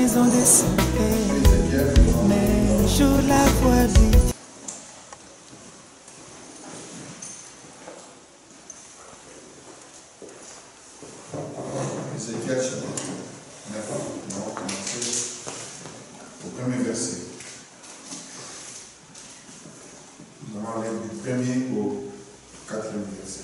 maison de santé, mais je la vois lui. Ézéchiel chapitre 9, nous allons commencer au premier verset. Nous allons aller du premier au quatrième verset.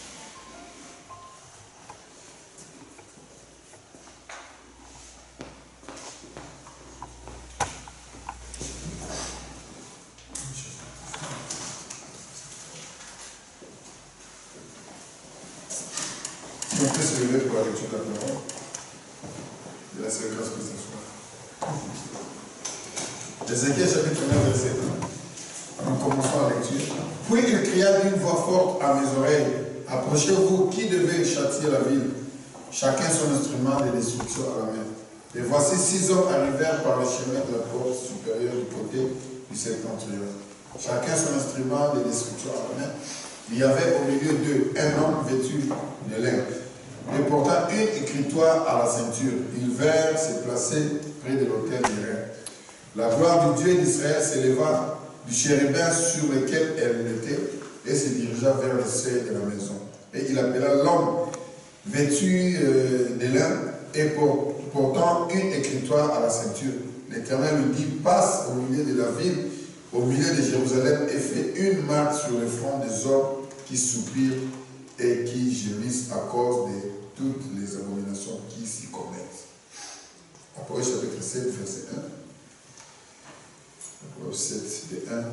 On peut se lever pour la lecture de la parole. De la séquence que ce soit. Ézéchiel chapitre 9, verset 1. Nous commençons la lecture. Puis il cria d'une voix forte à mes oreilles, approchez-vous, qui devait châtier la ville? Chacun son instrument de destruction à la main. Et voici 6 hommes arrivèrent par le chemin de la porte supérieure du côté du septentrion. Chacun son instrument de destruction à la main. Il y avait au milieu d'eux un homme vêtu de lin, et portant une écritoire à la ceinture. Ils vinrent se placer près de l'autel du rein. La gloire du Dieu d'Israël s'éleva du chérubin sur lequel elle était et se dirigea vers le seuil de la maison. Et il appela l'homme vêtu de lin et portant une écritoire à la ceinture. L'Éternel lui dit, passe au milieu de la ville, au milieu de Jérusalem, et fais une marque sur le front des hommes qui soupirent et qui gémissent à cause de toutes les abominations qui s'y commettent. Apocalypse chapitre 7, verset 1. Apocalypse 7, de 1 à 4.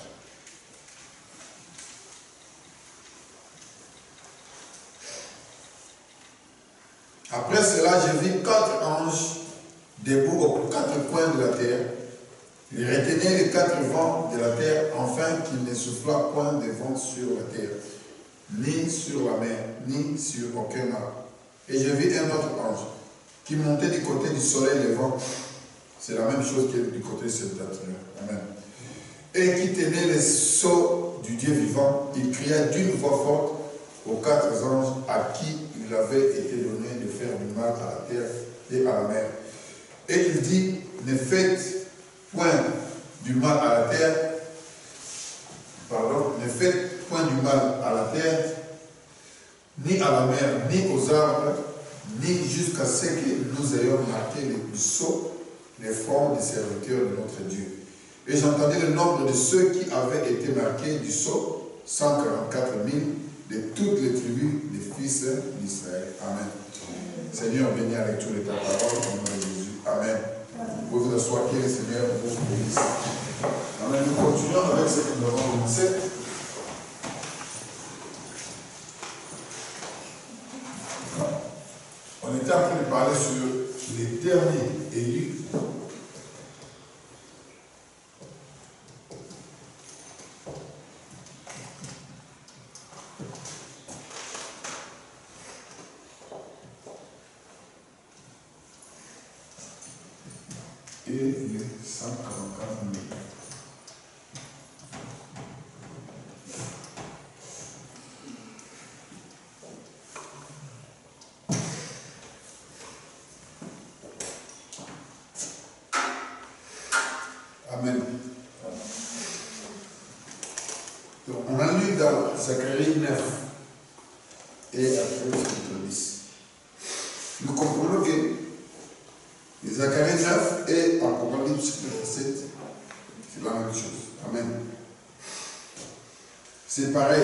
Après cela, je vis 4 anges debout aux 4 coins de la terre. Ils retenaient les 4 vents de la terre, afin qu'il ne soufflât point de vent sur la terre, ni sur la mer, ni sur aucun arbre. Et je vis un autre ange qui montait du côté du soleil levant. C'est la même chose que du côté septentrion. Amen. Et qui tenait les sceaux du Dieu vivant. Il cria d'une voix forte aux 4 anges à qui il avait été donné de faire du mal à la terre et à la mer. Et il dit, ne faites point du mal à la terre, ne faites point du mal à la terre, ni à la mer, ni aux arbres, ni jusqu'à ce que nous ayons marqué le sceau, les fronts des serviteurs de notre Dieu. Et j'entendis le nombre de ceux qui avaient été marqués du sceau, 144 000 de toutes les tribus des fils d'Israël. Amen. Seigneur, bénis avec tous les ta parole, au nom de Jésus. Amen. Vous pouvez vous asseoir, que le Seigneur vous bénisse. Amen. Nous continuons avec ce que nous avons commencé. On était en train de parler sur les derniers élus. Et les 144 000. Amen. Donc, on a lu dans Zacharie 9 et après chapitre 10. Nous comprenons que Zacharie 9 et Apocalypse chapitre 7, c'est la même chose. Amen. C'est pareil.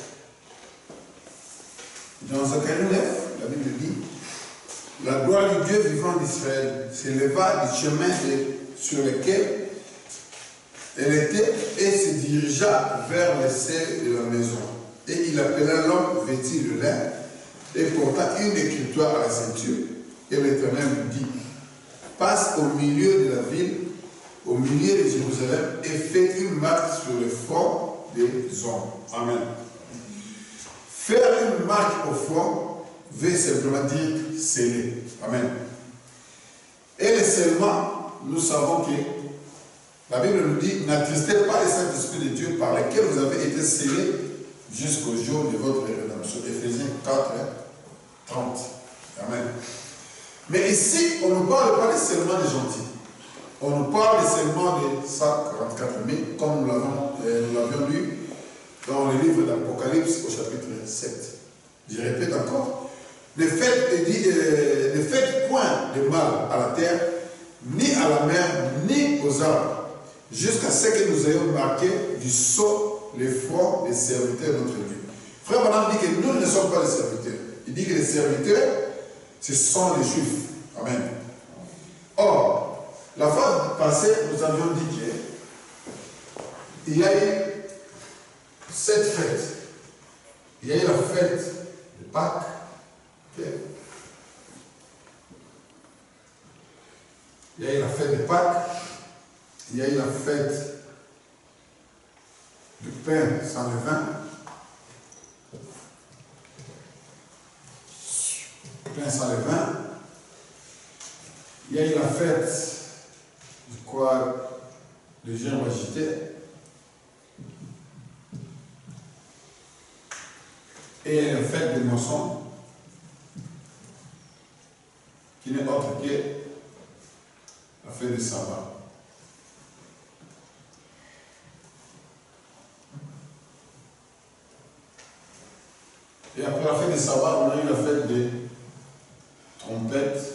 Dans Zacharie 9, la Bible dit, la gloire du Dieu vivant d'Israël s'éleva du chemin sur lequel elle était et se dirigea vers le seuil de la maison. Et il appela l'homme vêtu de lin et porta une écritoire à la ceinture. Et l'Éternel lui dit, passe au milieu de la ville, au milieu de Jérusalem, et fais une marque sur le front des hommes. Amen. Faire une marque au front veut simplement dire sceller. Amen. Et le scellement, nous savons que la Bible nous dit, n'attristez pas le Saint-Esprit de Dieu par lequel vous avez été scellés jusqu'au jour de votre rédemption. Éphésiens 4, 30. Amen. Mais ici, on ne parle pas seulement des gentils. On nous parle seulement de 144 000, comme nous l'avions lu dans le livre d'Apocalypse au chapitre 7. Je répète encore. Ne faites point de mal à la terre, ni à la mer, ni aux arbres, jusqu'à ce que nous ayons marqué du sceau les fronts des serviteurs de notre Dieu. Frère Branham dit que nous ne sommes pas les serviteurs. Il dit que les serviteurs, ce sont les Juifs. Amen. Or, la fois passée, nous avions dit qu'il y a eu 7 fêtes. Il y a eu la fête de Pâques. Okay. Il y a eu la fête de Pâques. Il y a eu la fête du pain sans levain. Pain sans levain. Il y a eu la fête de quoi les gens agitaient. Et la fête des moissons, qui n'est autre que la fête du sabbat. Et après la fête du sabbat, on a eu la fête des trompettes.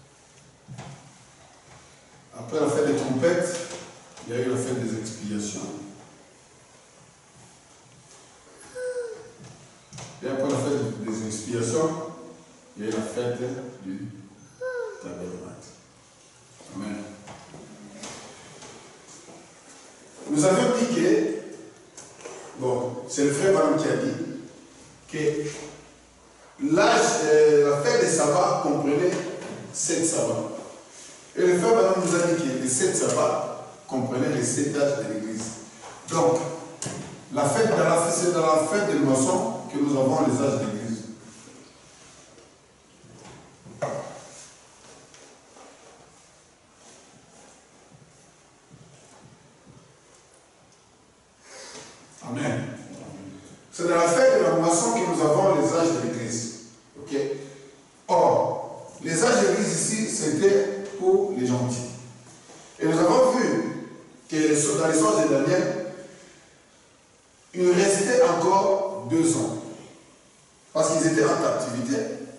Après la fête des trompettes, il y a eu la fête des expiations. Et après la fête des expiations, il y a eu la fête du tabernacle. Amen. Nous avions dit que, bon, c'est le frère Branham qui a dit que la fête des sabbats comprenait 7 sabbats. Et le frère Branham nous a dit que les 7 sabbats comprenaient les 7 âges de l'Église. Donc, la fête c'est dans la fête des moissons que nous avons les âges de l'Église. Amen. C'est dans la fête de la moisson que nous avons les âges de l'Église. Ok? Or, les âges de l'Église ici, c'était pour les gentils. Et nous avons vu que dans les âges de Daniel, il restait encore 2 ans. Parce qu'ils étaient en captivité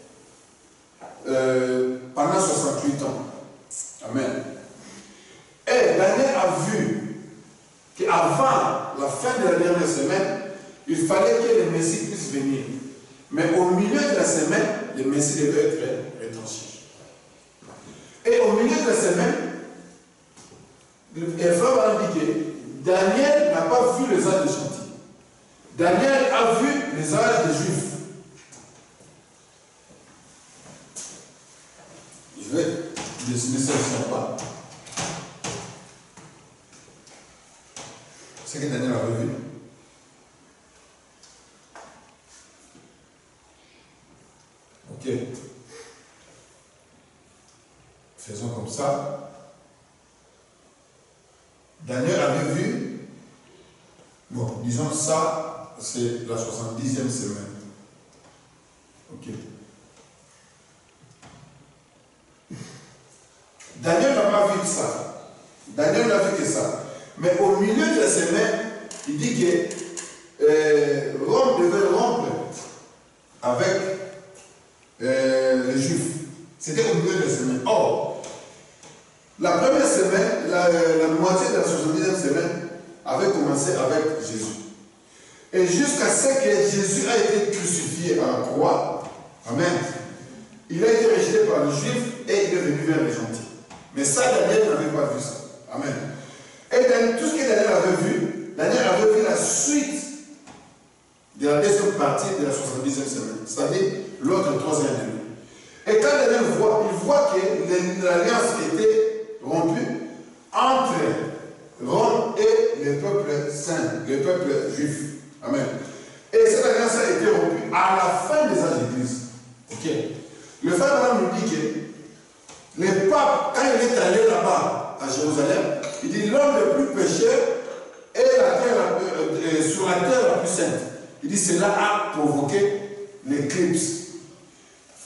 pendant 68 ans. Amen. Et Daniel a vu qu'avant la fin de la dernière semaine, il fallait que le Messie puisse venir. Mais au milieu de la semaine, le Messie devait être retranché. Et au milieu de la semaine, le frère va indiquer que Daniel n'a pas vu les âges des gentils. Daniel a vu les âges des Juifs. Je vais dessiner ça sur pas. C'est ce que Daniel avait vu. Ok. Faisons comme ça. Daniel avait vu, bon, disons ça, c'est la 70e semaine. Ok. Daniel n'a pas vu ça. Daniel n'a vu que ça. Mais au milieu de la semaine, il dit que Rome devait rompre avec les Juifs. C'était au milieu de la semaine. Or, la première semaine, la moitié de la 70e semaine avait commencé avec Jésus. Et jusqu'à ce que Jésus a été crucifié à la croix, amen, il a été rejeté par les Juifs et il est venu vers les gentils. Mais ça, Daniel n'avait pas vu ça. Amen. Et dans tout ce que Daniel avait vu la suite de la deuxième partie de la 70e semaine, c'est-à-dire l'autre 3e année. Et quand Daniel voit, il voit que l'alliance était rompue entre Rome et le peuple saint, le peuple juif. Amen. Et cette alliance a été rompue à la fin des âges d'Église. Ok. Le frère Branham nous dit que le pape, quand il est allé là-bas à Jérusalem, il dit l'homme le plus pécheur est sur la terre la plus sainte. Il dit cela a provoqué l'éclipse. Frère Branham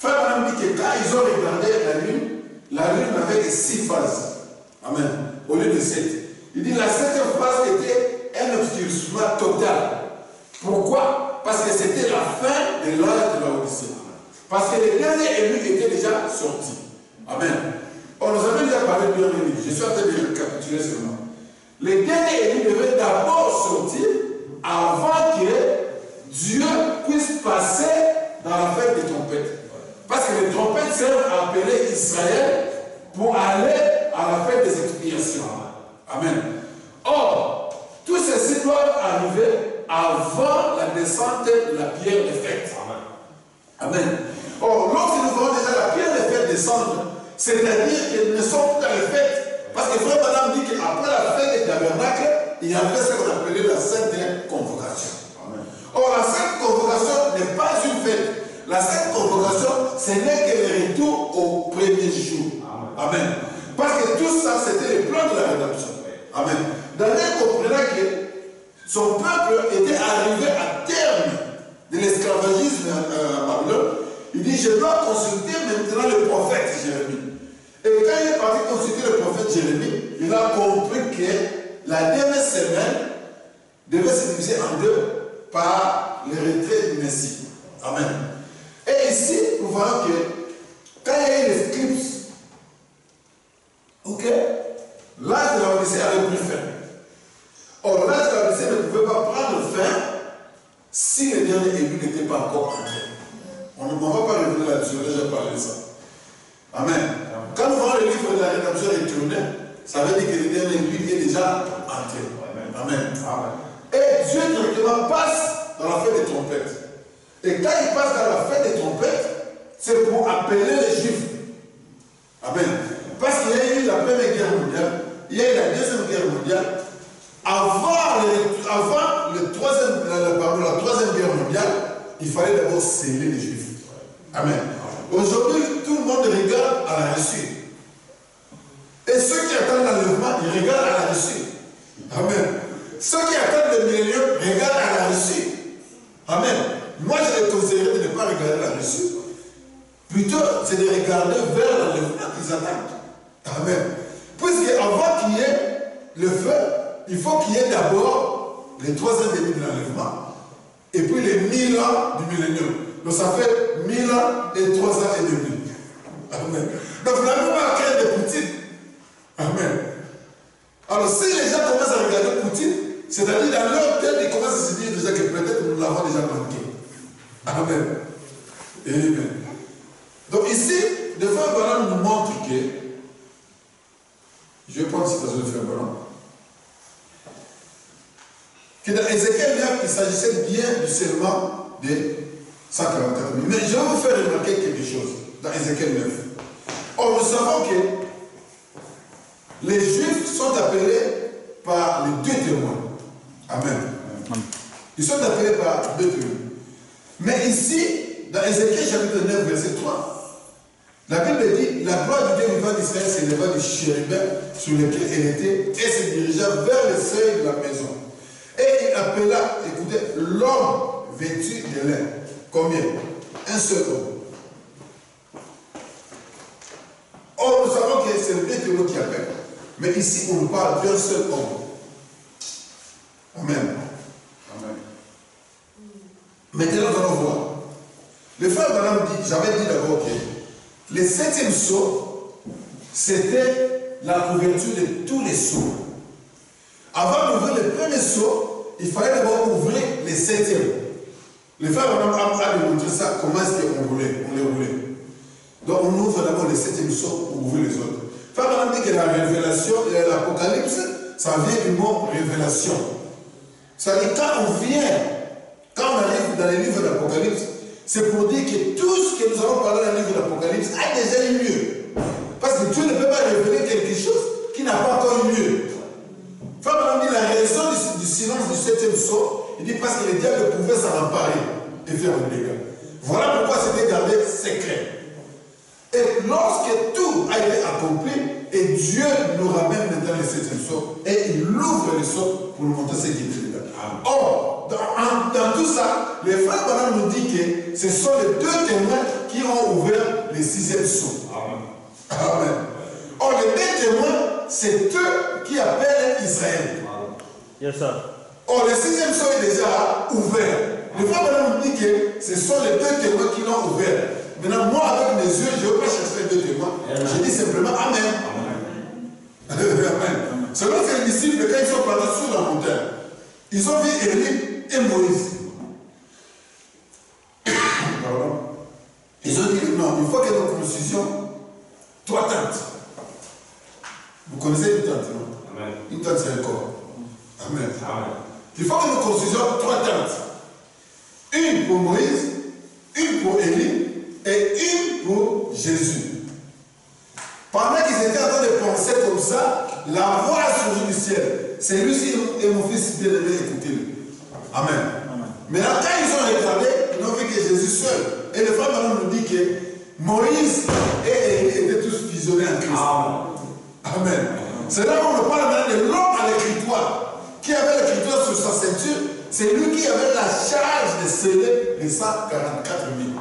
dit que quand ils ont regardé la lune avait que 6 phases. Amen. Au lieu de 7. Il dit la 7e phase était un obscurcissement total. Pourquoi? Parce que c'était la fin de l'âge de la Odyssée. Parce que les derniers élus étaient déjà sortis. Amen. On nous avait déjà parlé de derniers élus. Je suis en train de récapituler seulement. Les derniers élus devaient d'abord sortir avant que Dieu puisse passer dans la fête des trompettes. Parce que les trompettes servent à appeler Israël pour aller à la fête des expiations. Amen. Or, tout ceci doit arriver avant la descente de la pierre de fête. Amen. Or, lorsque nous voyons déjà la pierre de fête descendre, c'est-à-dire qu'elles ne sont plus dans les fêtes. Parce que frère Madame dit qu'après la fête des tabernacles, il y avait ce qu'on appelait la sainte convocation. Amen. Or, la sainte convocation n'est pas une fête. La sainte convocation, ce n'est que le retour au premier jour. Amen. Parce que tout ça, c'était le plan de la rédemption. Amen. Daniel comprenait que son peuple était arrivé à terme de l'esclavagisme à Babylone. Il dit, je dois consulter maintenant le prophète Jérémie. Et quand il est parti consulter le prophète Jérémie, il a compris que la dernière semaine devait se diviser en deux par le retrait du Messie. Amen. Et ici, nous voyons que quand il y a eu l'éclipse, ok, l'âge de la Odyssée avait pris fin. Or, l'âge de la Odyssée ne pouvait pas prendre fin si les derniers élus n'étaient pas encore entrés. On ne va pas revenir là-dessus, j'ai déjà parlé de ça. Amen. Quand nous voyons le livre de la rédemption retourné, ça veut dire que les derniers élus est déjà entré. Amen. Et Dieu directement passe dans la fête des trompettes. Et quand il passe dans la fête des trompettes, c'est pour appeler les Juifs. Amen. Parce qu'il y a eu la Première Guerre mondiale, il y a eu la Deuxième Guerre mondiale. Avant la Troisième Guerre mondiale, il fallait d'abord sceller les Juifs. Amen. Aujourd'hui, tout le monde regarde à la reçue. Et ceux qui attendent l'enlèvement, ils regardent à la reçue. Amen. Ceux qui attendent le millénium regardent à la reçue. Amen. Moi, je les conseillerais de ne pas regarder la reçue. Plutôt, c'est de regarder vers l'enlèvement qu'ils attendent. Amen. Puisque avant qu'il y ait le feu, il faut qu'il y ait d'abord les 3 ans et demi de l'enlèvement et puis les 1000 ans du millénium. Donc ça fait 1000 ans et 3 ans et demi. Amen. Donc vous n'avez pas à craindre de Poutine. Amen. Alors si les gens commencent à regarder Poutine, c'est-à-dire dans leur tête, ils commencent à se dire déjà que peut-être nous l'avons déjà manqué. Amen. Amen. Donc ici, le frère Branham nous montre que, je vais prendre cette citation de frère Branham, que dans Ézéchiel 9, il s'agissait bien du serment de 144 000. Mais je vais vous faire remarquer quelque chose dans Ézéchiel 9. Or, nous savons que les Juifs sont appelés par les 2 témoins. Amen. Ils sont appelés par 2 témoins. Mais ici, dans Ézéchiel chapitre 9, verset 3, la Bible dit, la gloire du Dieu vivant d'Israël s'éleva du chérubin sur lequel elle était et se dirigea vers le seuil de la maison. Et il appela, écoutez, l'homme vêtu de lin. Combien? Un seul homme. Or, nous savons que c'est le témoin qui appelle. Mais ici, on nous parle d'un seul homme. Amen. Amen. Maintenant, nous allons voir. Le frère Branham dit, j'avais dit d'abord que le 7e sceau, c'était la couverture de tous les sceaux. Avant d'ouvrir le premier sceau, il fallait d'abord ouvrir les 7e. Le frère Branham a démontré ça, comment est-ce qu'on roulait, on les roulait. Donc on ouvre d'abord le 7e sceau pour ouvrir les autres. Le frère Branham dit que la révélation, l'Apocalypse, ça vient du mot révélation. C'est-à-dire quand on arrive dans les livres de l'Apocalypse, c'est pour dire que tout ce que nous allons parler dans le livre de l'Apocalypse a déjà eu lieu. Parce que Dieu ne peut pas révéler quelque chose qui n'a pas encore eu lieu. Frère Branham dit la raison du silence du 7e sceau, il dit parce que les diables pouvaient s'en emparer et faire des dégâts. Voilà pourquoi c'était gardé secret. Et lorsque tout a été accompli, et Dieu nous ramène dans le 7e sceau, et il ouvre le sceau pour nous montrer ce qui était dedans. Or, dans tout ça, les frères Branham nous disent que ce sont les 2 témoins qui ont ouvert le 6e sceau. Amen. Or, les 2 témoins, c'est eux qui appellent Israël. Yes, sir. Or, le 6e sceau est déjà ouvert. Le frère Branham dit que ce sont les 2 témoins qui l'ont ouvert. Maintenant, moi, avec mes yeux, je ne veux pas chercher les 2 témoins. Je dis simplement Amen. Amen. Selon ses disciples, quand ils sont partis sur la montagne, ils ont vu Élie et Moïse. Pardon. Ils ont dit non, il faut que nous construisions 3 tentes. Vous connaissez une tente, non? Amen. Une tente, c'est un corps. Amen. Amen. Il faut que nous construisions 3 tentes. Une pour Moïse, une pour Élie et une pour Jésus. Pendant qu'ils étaient en train de penser comme ça, la voix a surgi du ciel. C'est lui et mon fils bien-aimé, écoutez-le. Amen. Amen. Maintenant, quand ils ont regardé, ils ont vu que Jésus seul. Et le frère Branham nous dit que Moïse et Élie étaient tous fusionnés en Christ. Amen. C'est là où on parle maintenant de l'homme à l'écritoire, qui avait l'écriture sur sa ceinture. C'est lui qui avait la charge de sceller les 144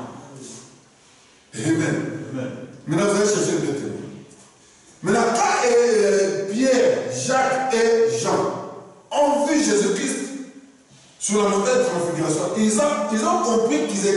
000. Amen. Amen. Maintenant, vous allez chercher le témoin. Maintenant, quand Pierre, Jacques et Jean ont vu Jésus-Christ sur la montagne de transfiguration, ils ont compris qu'ils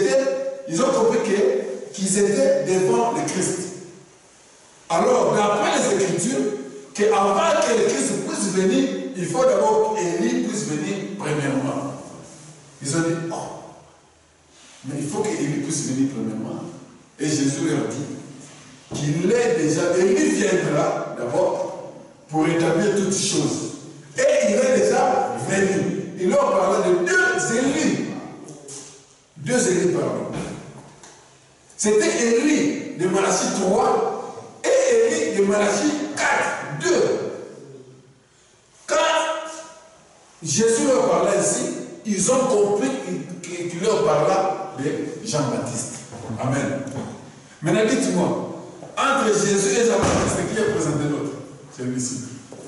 étaient devant le Christ. Alors, d'après les Écritures, qu'avant que le Christ puisse venir, il faut d'abord qu'Élie puisse venir premièrement. Ils ont dit, oh, mais il faut qu'Élie puisse venir premièrement. Et Jésus leur dit qu'il est déjà, Élie viendra d'abord pour établir toutes choses. Et il est déjà venu. Il leur parlait de 2 Élie. 2 Élie, pardon. C'était Élie de Malachie 3 et Élie de Malachie 4. 2. Quand Jésus leur parlait ici, ils ont compris qu'il leur parla de Jean-Baptiste. Amen. Maintenant, dites-moi, entre Jésus et Jean-Baptiste, qui a présenté l'autre? C'est le disciple.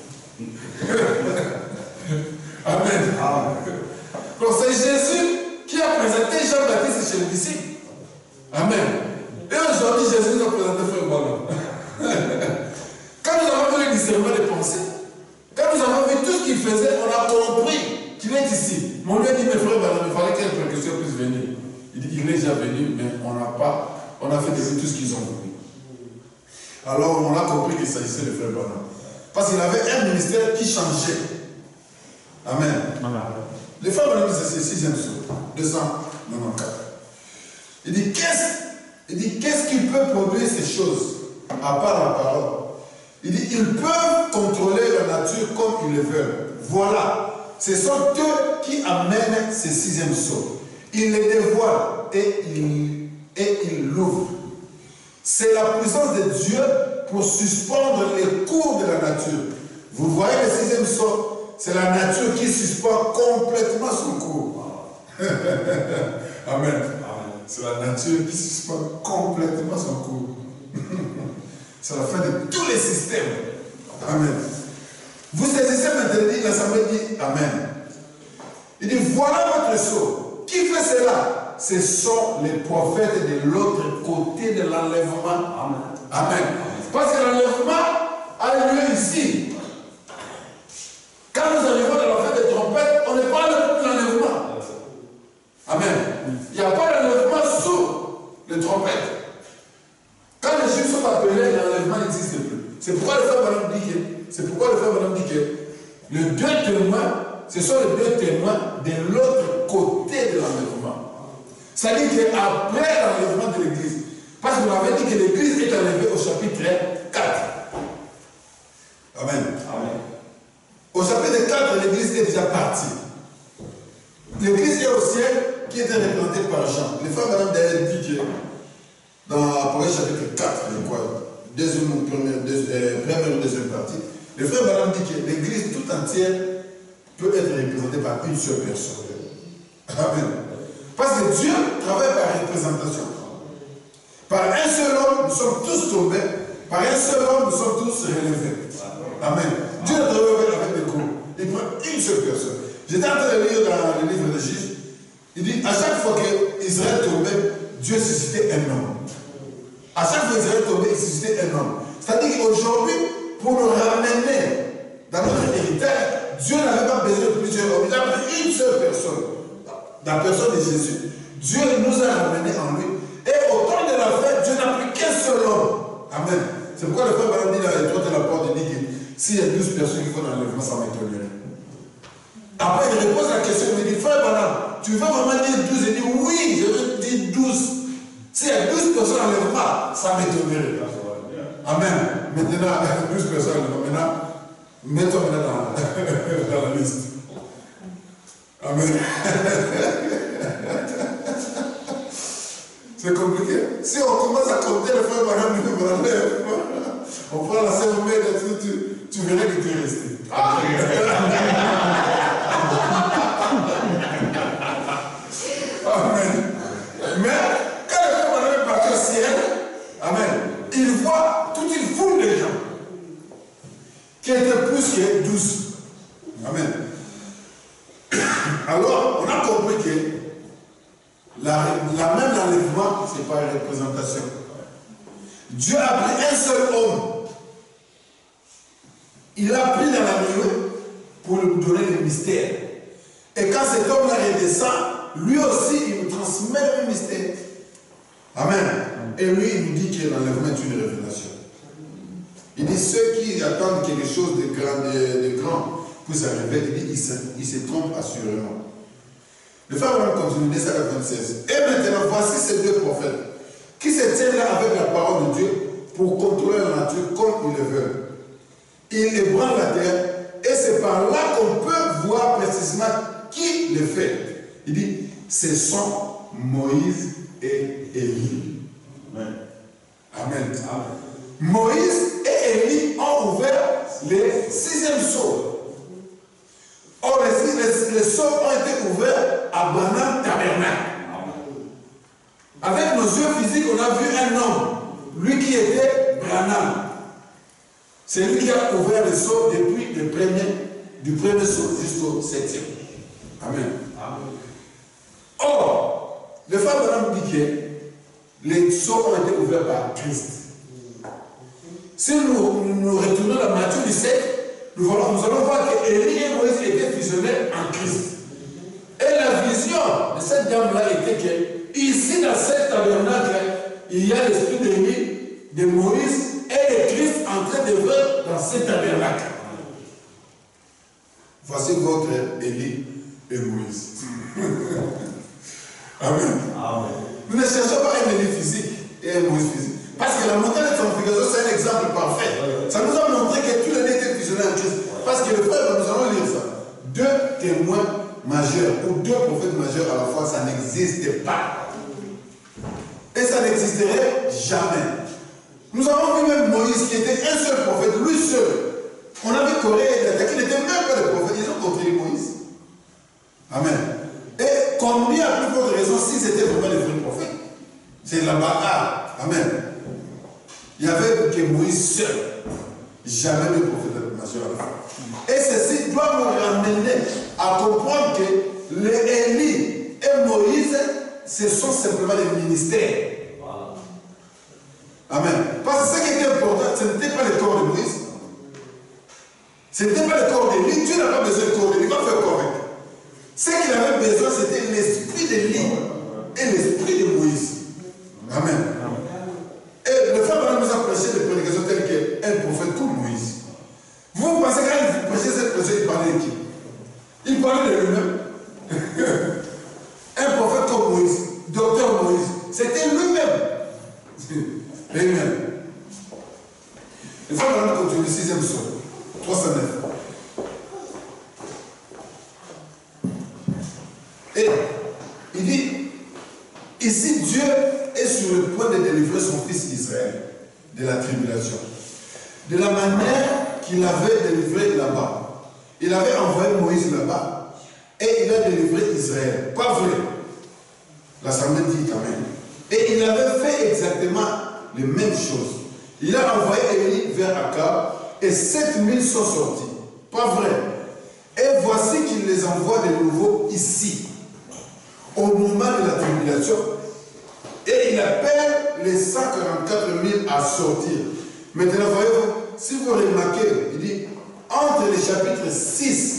Amen. Donc c'est Jésus qui a présenté Jean-Baptiste chez le disciple. Amen. Et aujourd'hui, Jésus nous a présenté Frère Branham. Quand nous avons vu le discernement des pensées, quand nous avons vu tout ce qu'il faisait, on a compris qu'il est ici. Mais on lui a dit, mes frères, il fallait qu'elle précaution puisse venir. Il dit, il est déjà venu, mais on a fait de lui tout ce qu'ils ont voulu. Alors on a compris qu'il s'agissait de Frère Branham. Parce qu'il avait un ministère qui changeait. Amen. Amen. Le Frère Branham, c'est le 6e sceau, 294. Il dit, qu'est-ce qui peut produire ces choses à part la parole? Il dit, ils peuvent contrôler la nature comme ils le veulent. Voilà, ce sont eux qui amènent ce 6e sceau. Ils les dévoilent et ils l'ouvrent. C'est la puissance de Dieu pour suspendre les cours de la nature. Vous voyez le 6e sceau, c'est la nature qui suspend complètement son cours. Amen. C'est la nature qui suspend complètement son cours. C'est la fin de tous les systèmes. Amen. Vous saisissez maintenant, l'Assemblée dit Amen. Il dit, voilà votre sceau. Qui fait cela? Ce sont les prophètes de l'autre côté de l'enlèvement. Amen. Amen. Parce que l'enlèvement a lieu ici. Quand nous arrivons dans la fête des trompettes, on n'est pas de l'enlèvement. Amen. Il n'y a pas d'enlèvement sous les trompettes. Quand les Juifs sont appelés, l'enlèvement n'existe plus. C'est pourquoi le frère Branham dit que les 2 témoins, ce sont les 2 témoins de l'autre côté de l'enlèvement. C'est-à-dire qu'après l'enlèvement de l'Église, parce que vous m'avez dit que l'Église est enlevée au chapitre 4. Amen. Amen. Au chapitre 4, l'Église est déjà partie. L'Église est au ciel qui était représentée par Jean. Le frère Branham dit que dans Apocalypse chapitre 4, je crois, première ou deuxième partie, le frère Branham dit que l'Église tout entière peut être représentée par une seule personne. Amen. Parce que Dieu travaille par représentation. Par un seul homme, nous sommes tous tombés. Par un seul homme, nous sommes tous relevés. Amen. Dieu ne travaille pas avec des groupes. Il prend une seule personne. J'étais en train de lire dans le livre de Juges. Il dit, à chaque fois qu'Israël tombait, Dieu suscitait un homme. À chaque fois qu'Israël tombait, il suscitait un homme. C'est-à-dire qu'aujourd'hui, pour nous ramener dans notre héritage, Dieu n'avait pas besoin de plusieurs hommes. Il a pris une seule personne, la personne de Jésus. Dieu nous a ramenés en lui. Et au temps de la fête, Dieu n'a pris qu'un seul homme. Amen. C'est pourquoi le frère Baram dit dans les toits de la porte, il dit que s'il y a 12 personnes qui font l'enlèvement, ça m'étonnerait. Après, il repose la question, il me dit, frère Baram, tu veux vraiment dire 12? Il dit, oui, je veux dire 12. S'il y a 12 personnes l'enlèvement, ça m'étonnerait. Amen. Maintenant, 12 personnes l'enlèvement, mets-toi maintenant dans la liste. Amen. C'est compliqué. Si on commence à compter le frère Baram, on prend la sœur Mère, tu verrais que tu es resté. Amen. Mais quand le frère Baram est parti au ciel, amen, il voit toute une foule de gens qui étaient plus que 12. Amen. Alors, on a compris que la même enlèvement, ce n'est pas une représentation. Dieu a pris un seul homme. Il a pris dans la nuée pour lui donner le mystère. Et quand cet homme-là redescend, lui aussi, il nous transmet le mystère. Amen. Et lui, il nous dit que l'enlèvement est une révélation. Il dit ceux qui attendent quelque chose de grand pour se révéler, il dit ils se trompent assurément. Le frère va continuer, ça 96. Et maintenant, voici ces deux prophètes qui se tiennent là avec la parole de Dieu pour contrôler la nature comme ils le veulent. Ils ébranlent la terre et c'est par là qu'on peut voir précisément qui le fait. Il dit, ce sont Moïse et Élie. Amen. Amen. Amen. Moïse et Élie ont ouvert les 6e sceaux. Or, les sceaux ont été ouverts à Branham Tabernacle. Avec nos yeux physiques, on a vu un homme, lui qui était Branham. C'est lui qui a ouvert les sceaux depuis du premier sceau jusqu'au 7e. Amen. Or, le frère Branham dit que les sceaux ont été ouverts par Christ. Si nous retournons à Matthieu 17, nous allons voir que Élie et Moïse étaient fusionnés en Christ. Et la vision de cette dame-là était que, ici dans cet tabernacle, il y a l'esprit d'Élie, de Moïse et de Christ en train de vivre dans cet tabernacle. Voici votre Élie et Moïse. Amen. Amen. Nous ne cherchons pas un Élie physique et un Moïse physique. Parce que la montagne de transfiguration, c'est un exemple parfait. Ça nous a montré que tous les deux étaient fusionnés en Christ. Parce que le frère, nous allons lire ça. Deux témoins majeurs ou deux prophètes majeurs à la fois, ça n'existe pas. Et ça n'existerait jamais. Nous avons vu même Moïse qui était un seul prophète, lui seul. On a vu Corée et Data qui n'étaient même pas des prophètes, ils ont contredit Moïse. Amen. Et combien à plus forte raison si c'était vraiment les vrais prophètes? C'est la bagarre. Amen. Il n'y avait que Moïse seul. Jamais de prophète majeur à la fois. Et ceci doit nous ramener à comprendre que les Élie et Moïse, ce sont simplement des ministères. Amen. Parce que ce qui était important, ce n'était pas le corps de Moïse. Ce n'était pas le corps d'Élie. Dieu n'a pas besoin du corps d'Élie. Il va faire correct. Ce qu'il avait besoin, c'était l'esprit d'Élie et l'esprit de Moïse. Amen. Et le frère nous a prêché des prédications telles qu'un prophète comme Moïse. Vous pensez quand il prêchait cette prédication, il parlait de qui? Il parlait de lui-même. Un prophète comme Moïse, docteur Moïse, c'était lui-même. Amen. Le frère Branham continue le 6e psaume, 309. Et il dit, ici Dieu est sur le point de délivrer son fils Israël de la tribulation. De la manière qu'il avait délivré là-bas. Il avait envoyé Moïse là-bas et il a délivré Israël. Pas vrai. L'Assemblée dit quand même. Et il avait fait exactement les mêmes choses. Il a envoyé Élie vers Akab et 7000 sont sortis. Pas vrai. Et voici qu'il les envoie de nouveau ici, au moment de la tribulation. Et Et il appelle les 144 000 à sortir. Maintenant, voyez-vous, si vous remarquez, il dit, entre les chapitres 6,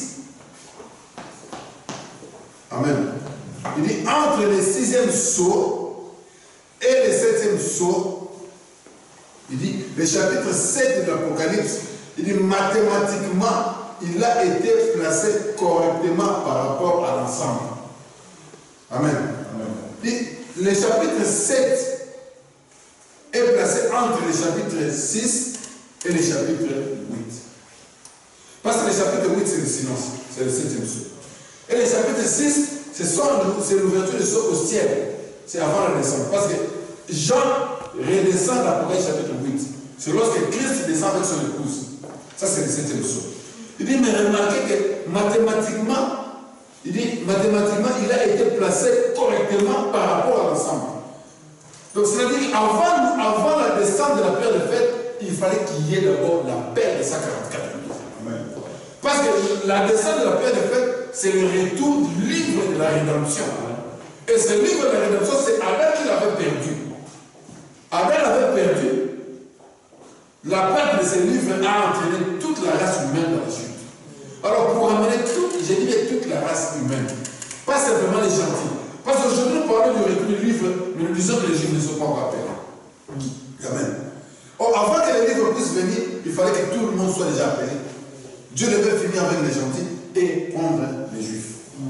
Amen. Il dit, entre le 6e sceau et le 7e sceau, il dit, le chapitre 7 de l'Apocalypse, il dit, mathématiquement, il a été placé correctement par rapport à l'ensemble. Amen. Il dit, le chapitre 7 est placé entre le chapitre 6 et le chapitre 8. Parce que le chapitre 8, c'est le silence, c'est le 7e sceau. Et le chapitre 6, c'est l'ouverture du sceau au ciel. C'est avant la descente. Parce que Jean redescend dans l'Apocalypse chapitre 8. C'est lorsque Christ descend avec son épouse. Ça, c'est le 7e sceau. Il dit, mais remarquez que mathématiquement, il a été placé correctement par rapport à l'ensemble. Donc, c'est-à-dire qu'avant la descente de la paire de fête, il fallait qu'il y ait d'abord la paire de 144 000. Parce que la descente de la paire de fête, c'est le retour du livre de la rédemption. Et ce livre de la rédemption, c'est Adam qui l'avait perdu. Adam l'avait perdu. La perte de ce livre a entraîné toute la race humaine dans la chute. Alors, pour amener toute la race humaine, pas simplement les gentils. Parce qu'aujourd'hui, nous parlons du retour du livre, mais nous disons que les Juifs ne sont pas encore appelés. Amen. Or, avant que les livres puissent venir, il fallait que tout le monde soit déjà appelé. Dieu devait finir avec les gentils et prendre les Juifs.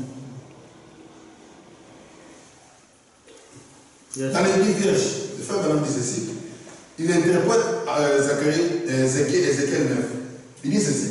Dans les 10 vierges, le frère Branham dit ceci. Il interprète Ézéchiel 9. Il dit ceci.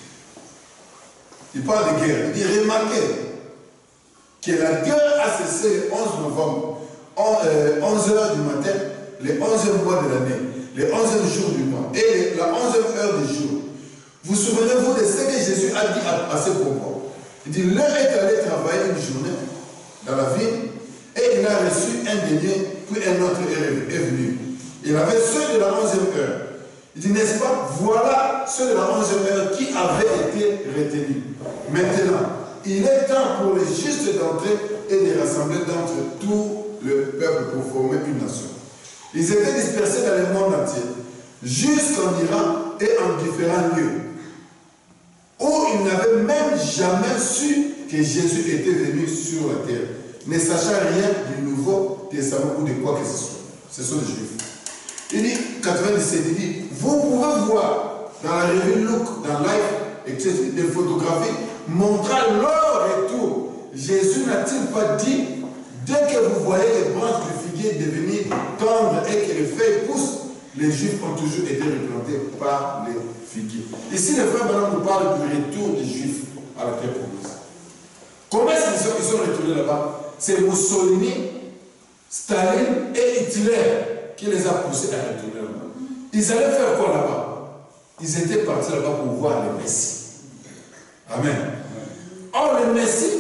Il parle de guerre. Il dit, remarquez que la guerre a cessé le 11 novembre, 11h du matin, le 11e mois de l'année, le 11e jour du mois, et la 11e heure du jour. Vous souvenez-vous de ce que Jésus a dit à ce propos? Il dit, l'un est allé travailler une journée dans la ville, et il a reçu un denier, puis un autre est venu. Il avait ceux de la 11e heure. Il dit, n'est-ce pas, voilà ceux de la 11e heure qui avaient été retenus. Maintenant, il est temps pour les justes d'entrer et de rassembler d'entre tout le peuple pour former une nation. Ils étaient dispersés dans le monde entier, jusqu'en Iran et en différents lieux, où ils n'avaient même jamais su que Jésus était venu sur la terre, ne sachant rien du Nouveau Testament ou de quoi que ce soit. Ce sont les Juifs. Il dit, 97, il dit, vous pouvez voir dans la revue Look, dans Life, etc., des photographies montrant leur retour. Jésus n'a-t-il pas dit, dès que vous voyez les branches du figuier devenir tendres et que les feuilles poussent, les Juifs ont toujours été replantés par les figuiers. Ici, le frère Branham nous parle du retour des Juifs à la terre promise. Comment est-ce qu'ils sont retournés là-bas? C'est Mussolini, Staline et Hitler qui les a poussés à retourner là-bas. Ils allaient faire quoi là-bas? Ils étaient partis là-bas pour voir le Messie. Amen. Or, le Messie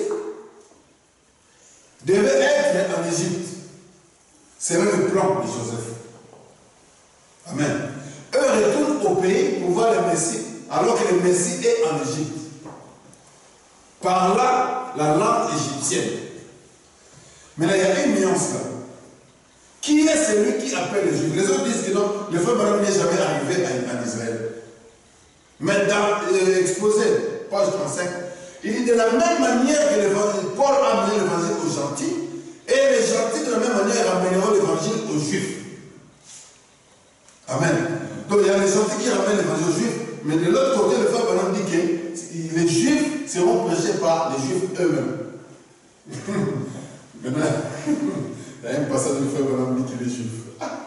devait être en Égypte. C'est le plan de Joseph. Amen. Eux retournent au pays pour voir le Messie, alors que le Messie est en Égypte. Par là, la langue égyptienne. Mais là, il y a une nuance là. Qui est celui qui appelle les Juifs? Les autres disent que non, le frère Branham n'est jamais arrivé en Israël. Mais dans l'exposé, page 35, il dit de la même manière que Paul a amené l'évangile aux gentils, et les gentils de la même manière ramèneront l'évangile aux Juifs. Amen. Donc il y a les gentils qui ramènent l'évangile aux Juifs, mais de l'autre côté, le frère Branham dit que les Juifs seront prêchés par les Juifs eux-mêmes. Maintenant, il y a un passage du frère Branham dit qu'il est juif.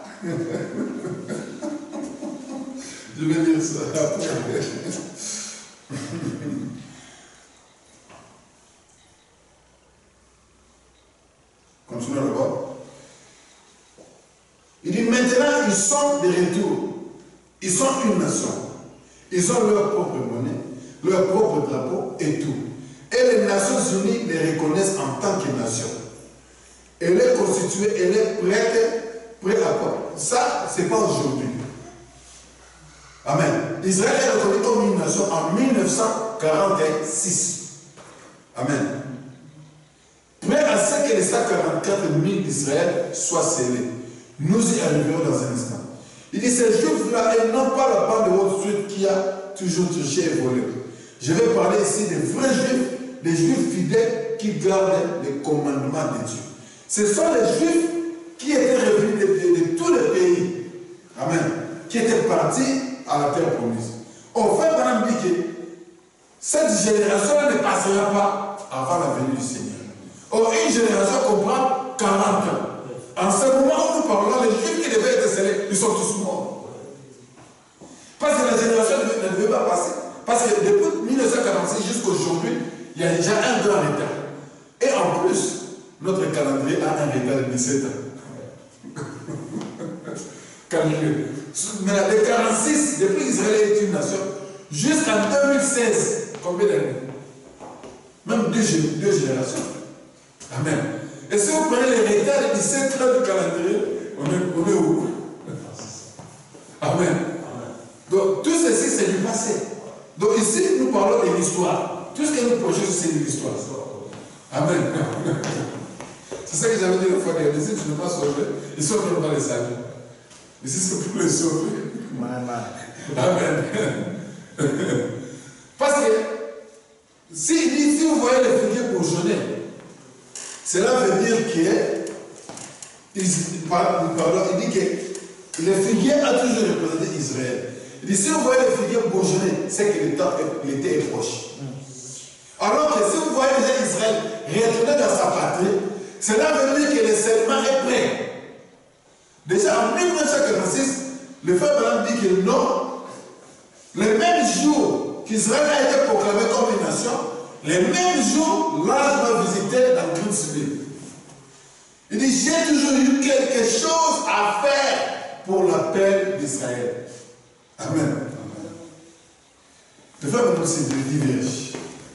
Je vais lire ça après. Continuons là-bas. Il dit maintenant ils sont de retour. Ils sont une nation. Ils ont leur propre monnaie, leur propre drapeau et tout. Et les Nations Unies les reconnaissent en tant que nation. Elle est constituée, elle est prête à quoi? Ça, ce n'est pas aujourd'hui. Amen. Israël est reconnu comme une nation en 1946. Amen. Prêt à ce que les 144 000 d'Israël soient scellés. Nous y arriverons dans un instant. Il dit, ces juifs-là, ils n'ont pas la bande de Wall Street qui a toujours triché et volé. Je vais parler ici des vrais juifs, des juifs fidèles qui gardent les commandements de Dieu. Ce sont les juifs qui étaient revenus de tous les pays. Amen. Qui étaient partis à la terre promise. Au fait, madame dit que cette génération ne passera pas avant la venue du Seigneur. Or, une génération comprend 40 ans. En ce moment où nous parlons, les juifs qui devaient être scellés, ils sont tous morts. Parce que la génération ne devait pas passer. Parce que depuis 1946 jusqu'à aujourd'hui, il y a déjà un grand retard. Et en plus, notre calendrier a un retard de 17 ans. Calendrier. Mais de 46, depuis qu'Israël est une nation, jusqu'en 2016, combien d'années? Même deux générations. Amen. Et si vous prenez les retards de 17 ans du calendrier, on est où? Amen. Donc tout ceci, c'est du passé. Donc ici, nous parlons de l'histoire. Tout ce que nous projetons, c'est de l'histoire. Amen. C'est ça que j'avais dit une fois. Ici, tu ne peux pas sauver. Ils sont même pas les saluts. Ici, c'est pour les sauver. Amen. Parce que si vous voyez les figuiers bourgeonnés, cela veut dire il dit que le figuier a toujours représenté Israël. Il dit, si vous voyez les figuiers bourgeonnés, c'est que l'été est proche. Alors que si vous voyez déjà Israël retourner dans sa patrie, cela veut dire que le scellement est prêt. Déjà en 1946, le frère Branham dit que non, le même jour qu'Israël a été proclamé comme une nation, le même jour, l'ange m'a visité dans Greensville. Il dit, j'ai toujours eu quelque chose à faire pour l'appel d'Israël. Amen. Le frère Branham, c'est de diverge.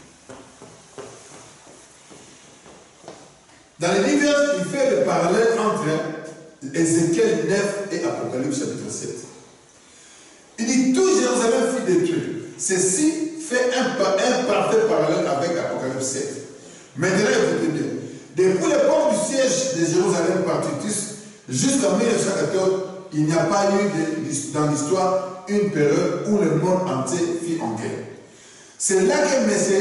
Dans les diverges, il fait le parallèle entre Ézéchiel 9 et Apocalypse chapitre 7. Il dit, tout Jérusalem fut détruit. Ceci fait un parfait parallèle avec Apocalypse 7. Maintenant, écoutez bien. Depuis l'époque du siège de Jérusalem par Titus jusqu'en 1914, il n'y a pas eu dans l'histoire une période où le monde entier fut en guerre. C'est là que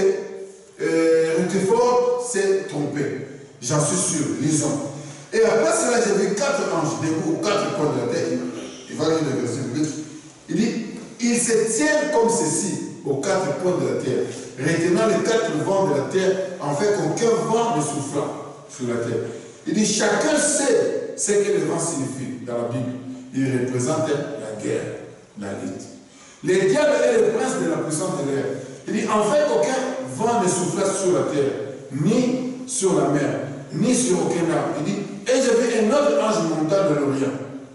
M. Rutherford s'est trompé. J'en suis sûr, lisons. Et après cela, j'ai vu 4 anges debout aux 4 coins de la terre. Il va lire le verset 8. Il dit, ils se tiennent comme ceci aux 4 points de la terre, retenant les 4 vents de la terre, en fait qu'aucun vent ne souffla sur la terre. Il dit, chacun sait ce que le vent signifie dans la Bible. Il représente la guerre, la lutte. Les diables est le prince de la puissance de l'air. Il dit, en fait qu'aucun vent ne souffla sur la terre, ni sur la mer, ni sur aucun arbre. Il dit, et j'ai vu un autre ange montant de l'Orient.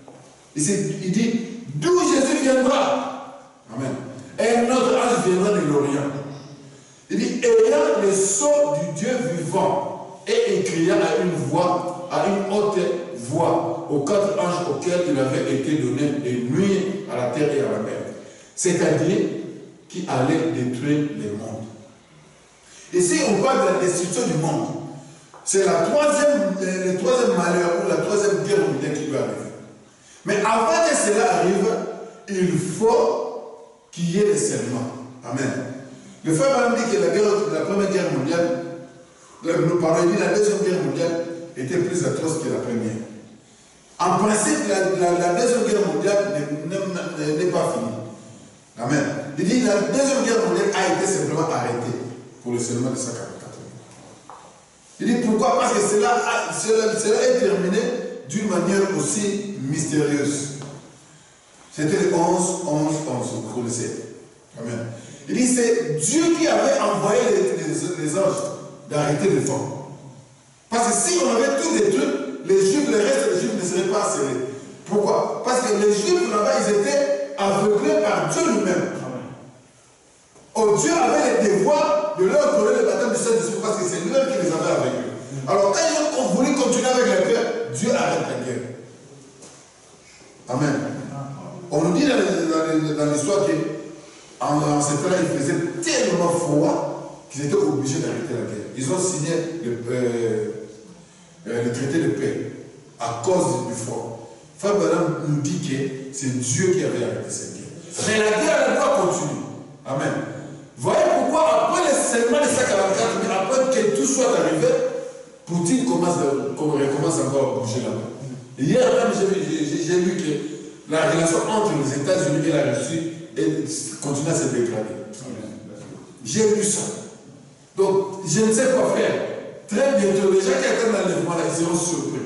Il dit, d'où Jésus viendra. Amen. Et un autre ange viendra de l'Orient. Il dit, ayant le sceau du Dieu vivant, et il cria à une haute voix, aux 4 anges auxquels il avait été donné de nuire à la terre et à la mer. C'est-à-dire qui allait détruire le monde. Ici, on parle de la destruction du monde. C'est le troisième malheur ou la troisième guerre mondiale qui doit arriver. Mais avant que cela arrive, il faut qu'il y ait le serment. Amen. Le frère Branham dit que la première guerre mondiale, nous parlons de la deuxième guerre mondiale, était plus atroce que la première. En principe, la deuxième guerre mondiale n'est pas finie. Amen. Il dit que la deuxième guerre mondiale a été simplement arrêtée pour le serment de 144. Il dit pourquoi? Parce que cela est terminé d'une manière aussi mystérieuse. C'était le 11-11-11 pour le 7. Amen. Il dit c'est Dieu qui avait envoyé les anges d'arrêter le vent. Parce que si on avait tout détruit, le reste des Juifs ne seraient pas scellés. Pourquoi? Parce que les Juifs là-bas, ils étaient aveuglés par Dieu lui-même. Oh, Dieu avait le devoir de leur donner le baptême du Saint-Esprit parce que c'est lui-même qui les avait avec eux. Alors quand ils ont voulu continuer avec la guerre, Dieu arrête la guerre. Amen. On nous dit dans l'histoire qu'en ce temps-là, il faisait tellement froid qu'ils étaient obligés d'arrêter la guerre. Ils ont signé le traité de paix à cause du froid. Frère Branham nous dit que c'est Dieu qui avait arrêté cette guerre. Mais la guerre, elle doit continuer. Amen. Voyez pourquoi, après le seulement de 144 000, après que tout soit arrivé, Poutine recommence encore à bouger là-bas. Hier même, j'ai lu que la relation entre les États-Unis et la Russie continue à se dégrader. J'ai lu ça. Donc, je ne sais quoi faire. Très bientôt, les gens qui attendent l'enlèvement, ils seront surpris.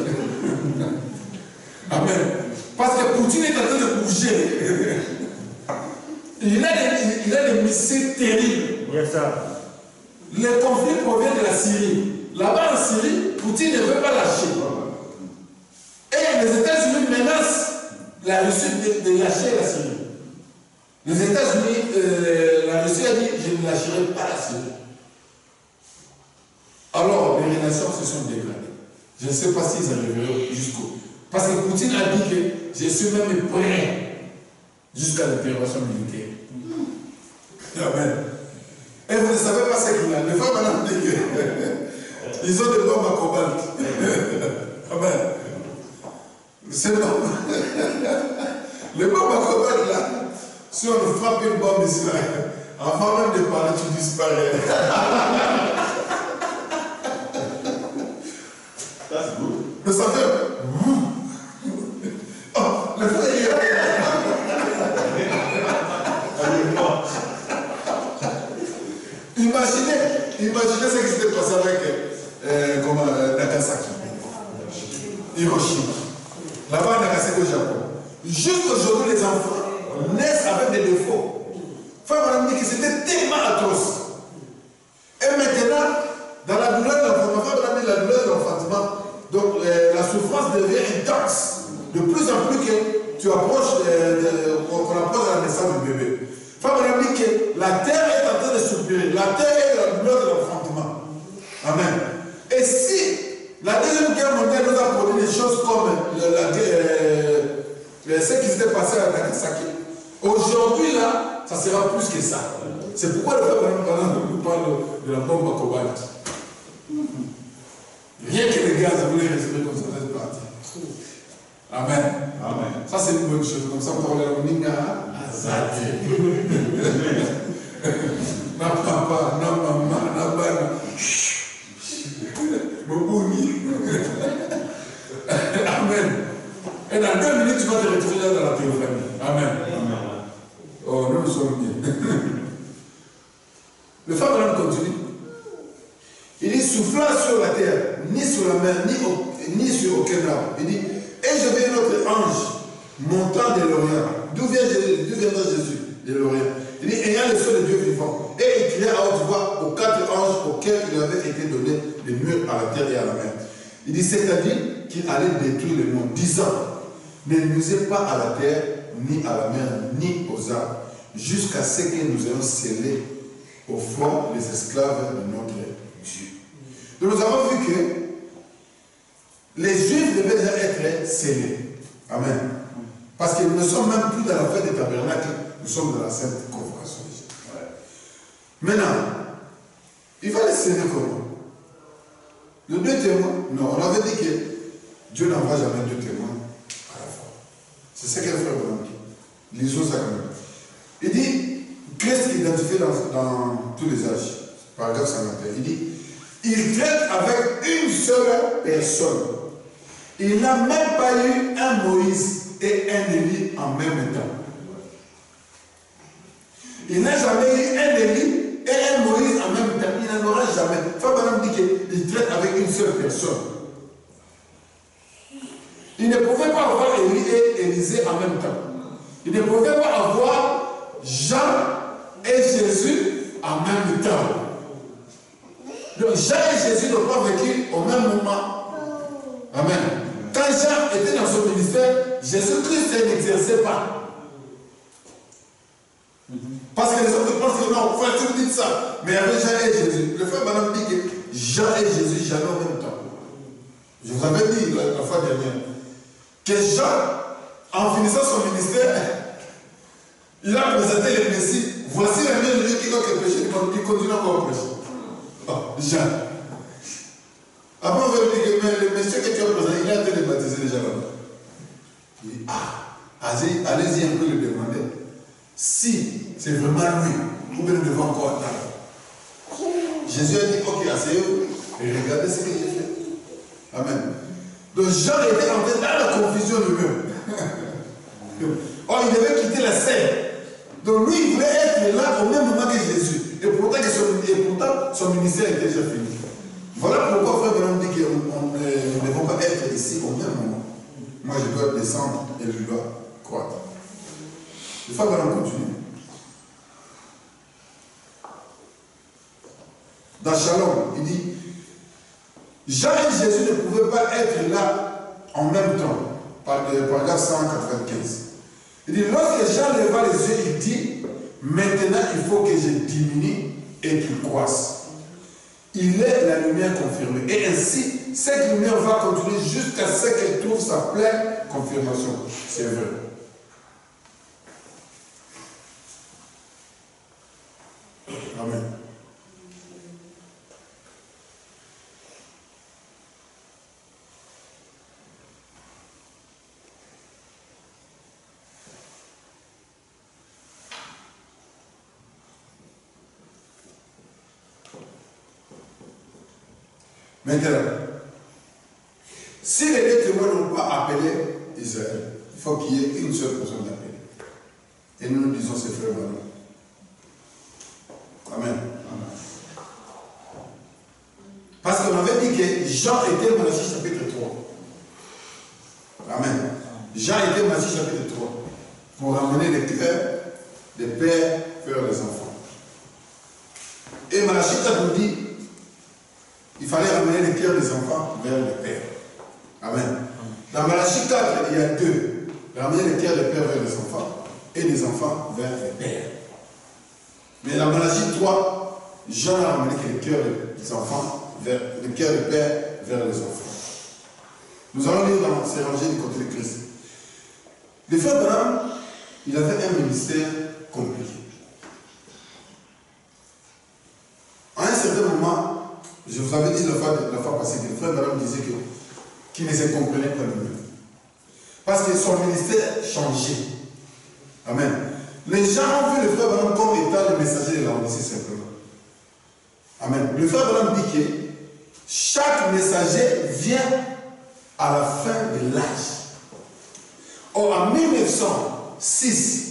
Amen. Parce que Poutine est en train de bouger. Il a des missiles terribles. Yes, sir. Le conflit provient de la Syrie. Là-bas en Syrie, Poutine ne veut pas lâcher. Et les États-Unis menacent la Russie de lâcher la Syrie. Les États-Unis, la Russie a dit, je ne lâcherai pas la Syrie. Alors, les relations se sont dégradées. Je ne sais pas s'ils arriveront jusqu'au. Parce que Poutine a dit que je suis même prêt jusqu'à l'intervention militaire. Amen. Et vous ne savez pas ce qu'il a. Les femmes maintenant disent qu'ils ont des bombes à cobalt. Amen. C'est bon. Les bombes à cobalt là, si on frappe une bombe ici là, avant même de parler, tu disparais. That's good. Mais ça fait. Oh, le frère il est. Imaginez ce qui s'était passé avec Nagasaki, Hiroshima. Là-bas, Nagasaki au Japon. Jusqu'aujourd'hui, les enfants naissent avec des défauts. Frère m'a dit que c'était tellement atroce. Et maintenant, dans la douleur de l'enfantement, la douleur de l'enfantement, donc la souffrance devient intense. De plus en plus que tu approches, qu'on approche de la naissance du bébé. Frère m'a dit que la terre est en train de soupirer. La terre est dans la douleur de l'enfantement. Amen. Et si la Deuxième Guerre mondiale nous a produit des choses comme ce qui s'était passé à Nagasaki, aujourd'hui là, ça sera plus que ça. C'est pourquoi le frère nous parle de la bombe à cobalt. Rien que les gaz, vous les respirer comme ça, vous êtes partis. Amen. Amen. Ça c'est une bonne chose. Comme ça, on parle de la Moninga Azadi. Na papa, na maman, na bana. Amen. Et dans 2 minutes, tu vas te retrouver dans la théophanie. Amen. Amen. Oh, nous sommes bien. Le Pharaon continue. Il dit, soufflant sur la terre, ni sur la mer, ni sur aucun arbre. Il dit, et je vis notre ange montant de l'Orient. D'où viendra Jésus de l'Orient? Il dit, ayant le sol de Dieu vivant. Et il cria à haute voix aux 4 anges auxquels il avait été donné les murs à la terre et à la mer. Il dit, c'est-à-dire qu'il allait détruire le monde, disant, ne nuisez pas à la terre, ni à la mer, ni aux arbres, jusqu'à ce que nous ayons scellé au fond les esclaves de notre Dieu. Donc nous avons vu que les Juifs devaient déjà être scellés. Amen. Parce que nous ne sommes même plus dans la fête des tabernacles, nous sommes dans la sainte convocation. Maintenant, il va les sceller comment? Le 2 témoins? Non, on avait dit que Dieu n'envoie jamais 2 témoins à la fois. C'est ce qu'elle fait vraiment. Lisons ça quand même. Il dit, Christ identifié dans tous les âges, paragraphe 51, il dit, il traite avec une seule personne. Il n'a même pas eu un Moïse et un Élie en même temps. Il n'a jamais eu un Élie et un Moïse en même temps. Il n'en aura jamais. Frère dit qu'il traite avec une seule personne. Il ne pouvait pas avoir Élie et Élisée en même temps. Il ne pouvait pas avoir Jean et Jésus en même temps. Donc Jean et Jésus n'ont pas vécu au même moment. Amen. Quand Jean était dans son ministère, Jésus-Christ n'exerçait pas. Parce que les autres pensent que non, frère, tu me dis ça. Mais avec Jean et Jésus, le frère Madame dit que Jean et Jésus jamais en même temps. Je vous avais dit la fois dernière que Jean, en finissant son ministère, il a présenté le Messie. Voici la mienne de Dieu qui n'a que péché, il continue encore à pécher. Oh, Jean. Après, on va lui dire que le monsieur que tu as présenté, il a été baptisé déjà là-bas. allez-y un peu le demander. Si c'est vraiment lui, vous ne devez encore attendre. Jésus a dit, ok, asseyez-vous et regardez ce que j'ai fait. Amen. Donc Jean était entré dans la confusion lui-même. Oh, il devait quitter la scène. Donc lui, il voulait être là au même moment que Jésus. Et pourtant, son ministère était déjà fini. Voilà pourquoi Frère Branham dit que nous ne devons pas être ici au même moment. Moi, je dois descendre et je dois croître. Le Frère Branham continue. Dans Shalom, il dit, Jean et Jésus ne pouvaient pas être là en même temps. Paragraphe 195. Il dit, lorsque Jean leva les yeux, il dit, maintenant il faut que je diminue et qu'il croisse. Il est la lumière confirmée. Et ainsi, cette lumière va continuer jusqu'à ce qu'elle trouve sa pleine confirmation. C'est vrai. Amen. Maintenant, si les deux témoins n'ont pas appelé Israël, il faut qu'il y ait une seule personne d'appelée. Et nous disons c'est frère Branham. Amen. Parce qu'on avait dit que Jean était Malachie chapitre 3. Amen. Jean était Malachie chapitre 3. Pour ramener les cœurs des pères vers les enfants. Et Malachie nous dit il fallait ramener les cœurs des enfants vers le Père. Amen. Dans Malachie 4, il y a deux. Ramener les cœurs des pères vers les enfants et les enfants vers les pères. Mais dans Malachie 3, Jean a ramené les cœurs des enfants vers les cœurs des pères vers les enfants. Nous allons lire dans ces rangées du côté de Christ. Le frère Branham, il avait un ministère compliqué. À un certain moment, je vous avais dit la fois passée que le frère Branham disait qu'il ne se comprenait pas lui-même. Parce que son ministère changeait. Amen. Les gens ont vu le frère Branham comme étant le messager de la Odyssée simplement. Amen. Le frère Branham dit que chaque messager vient à la fin de l'âge. Or, en 1906,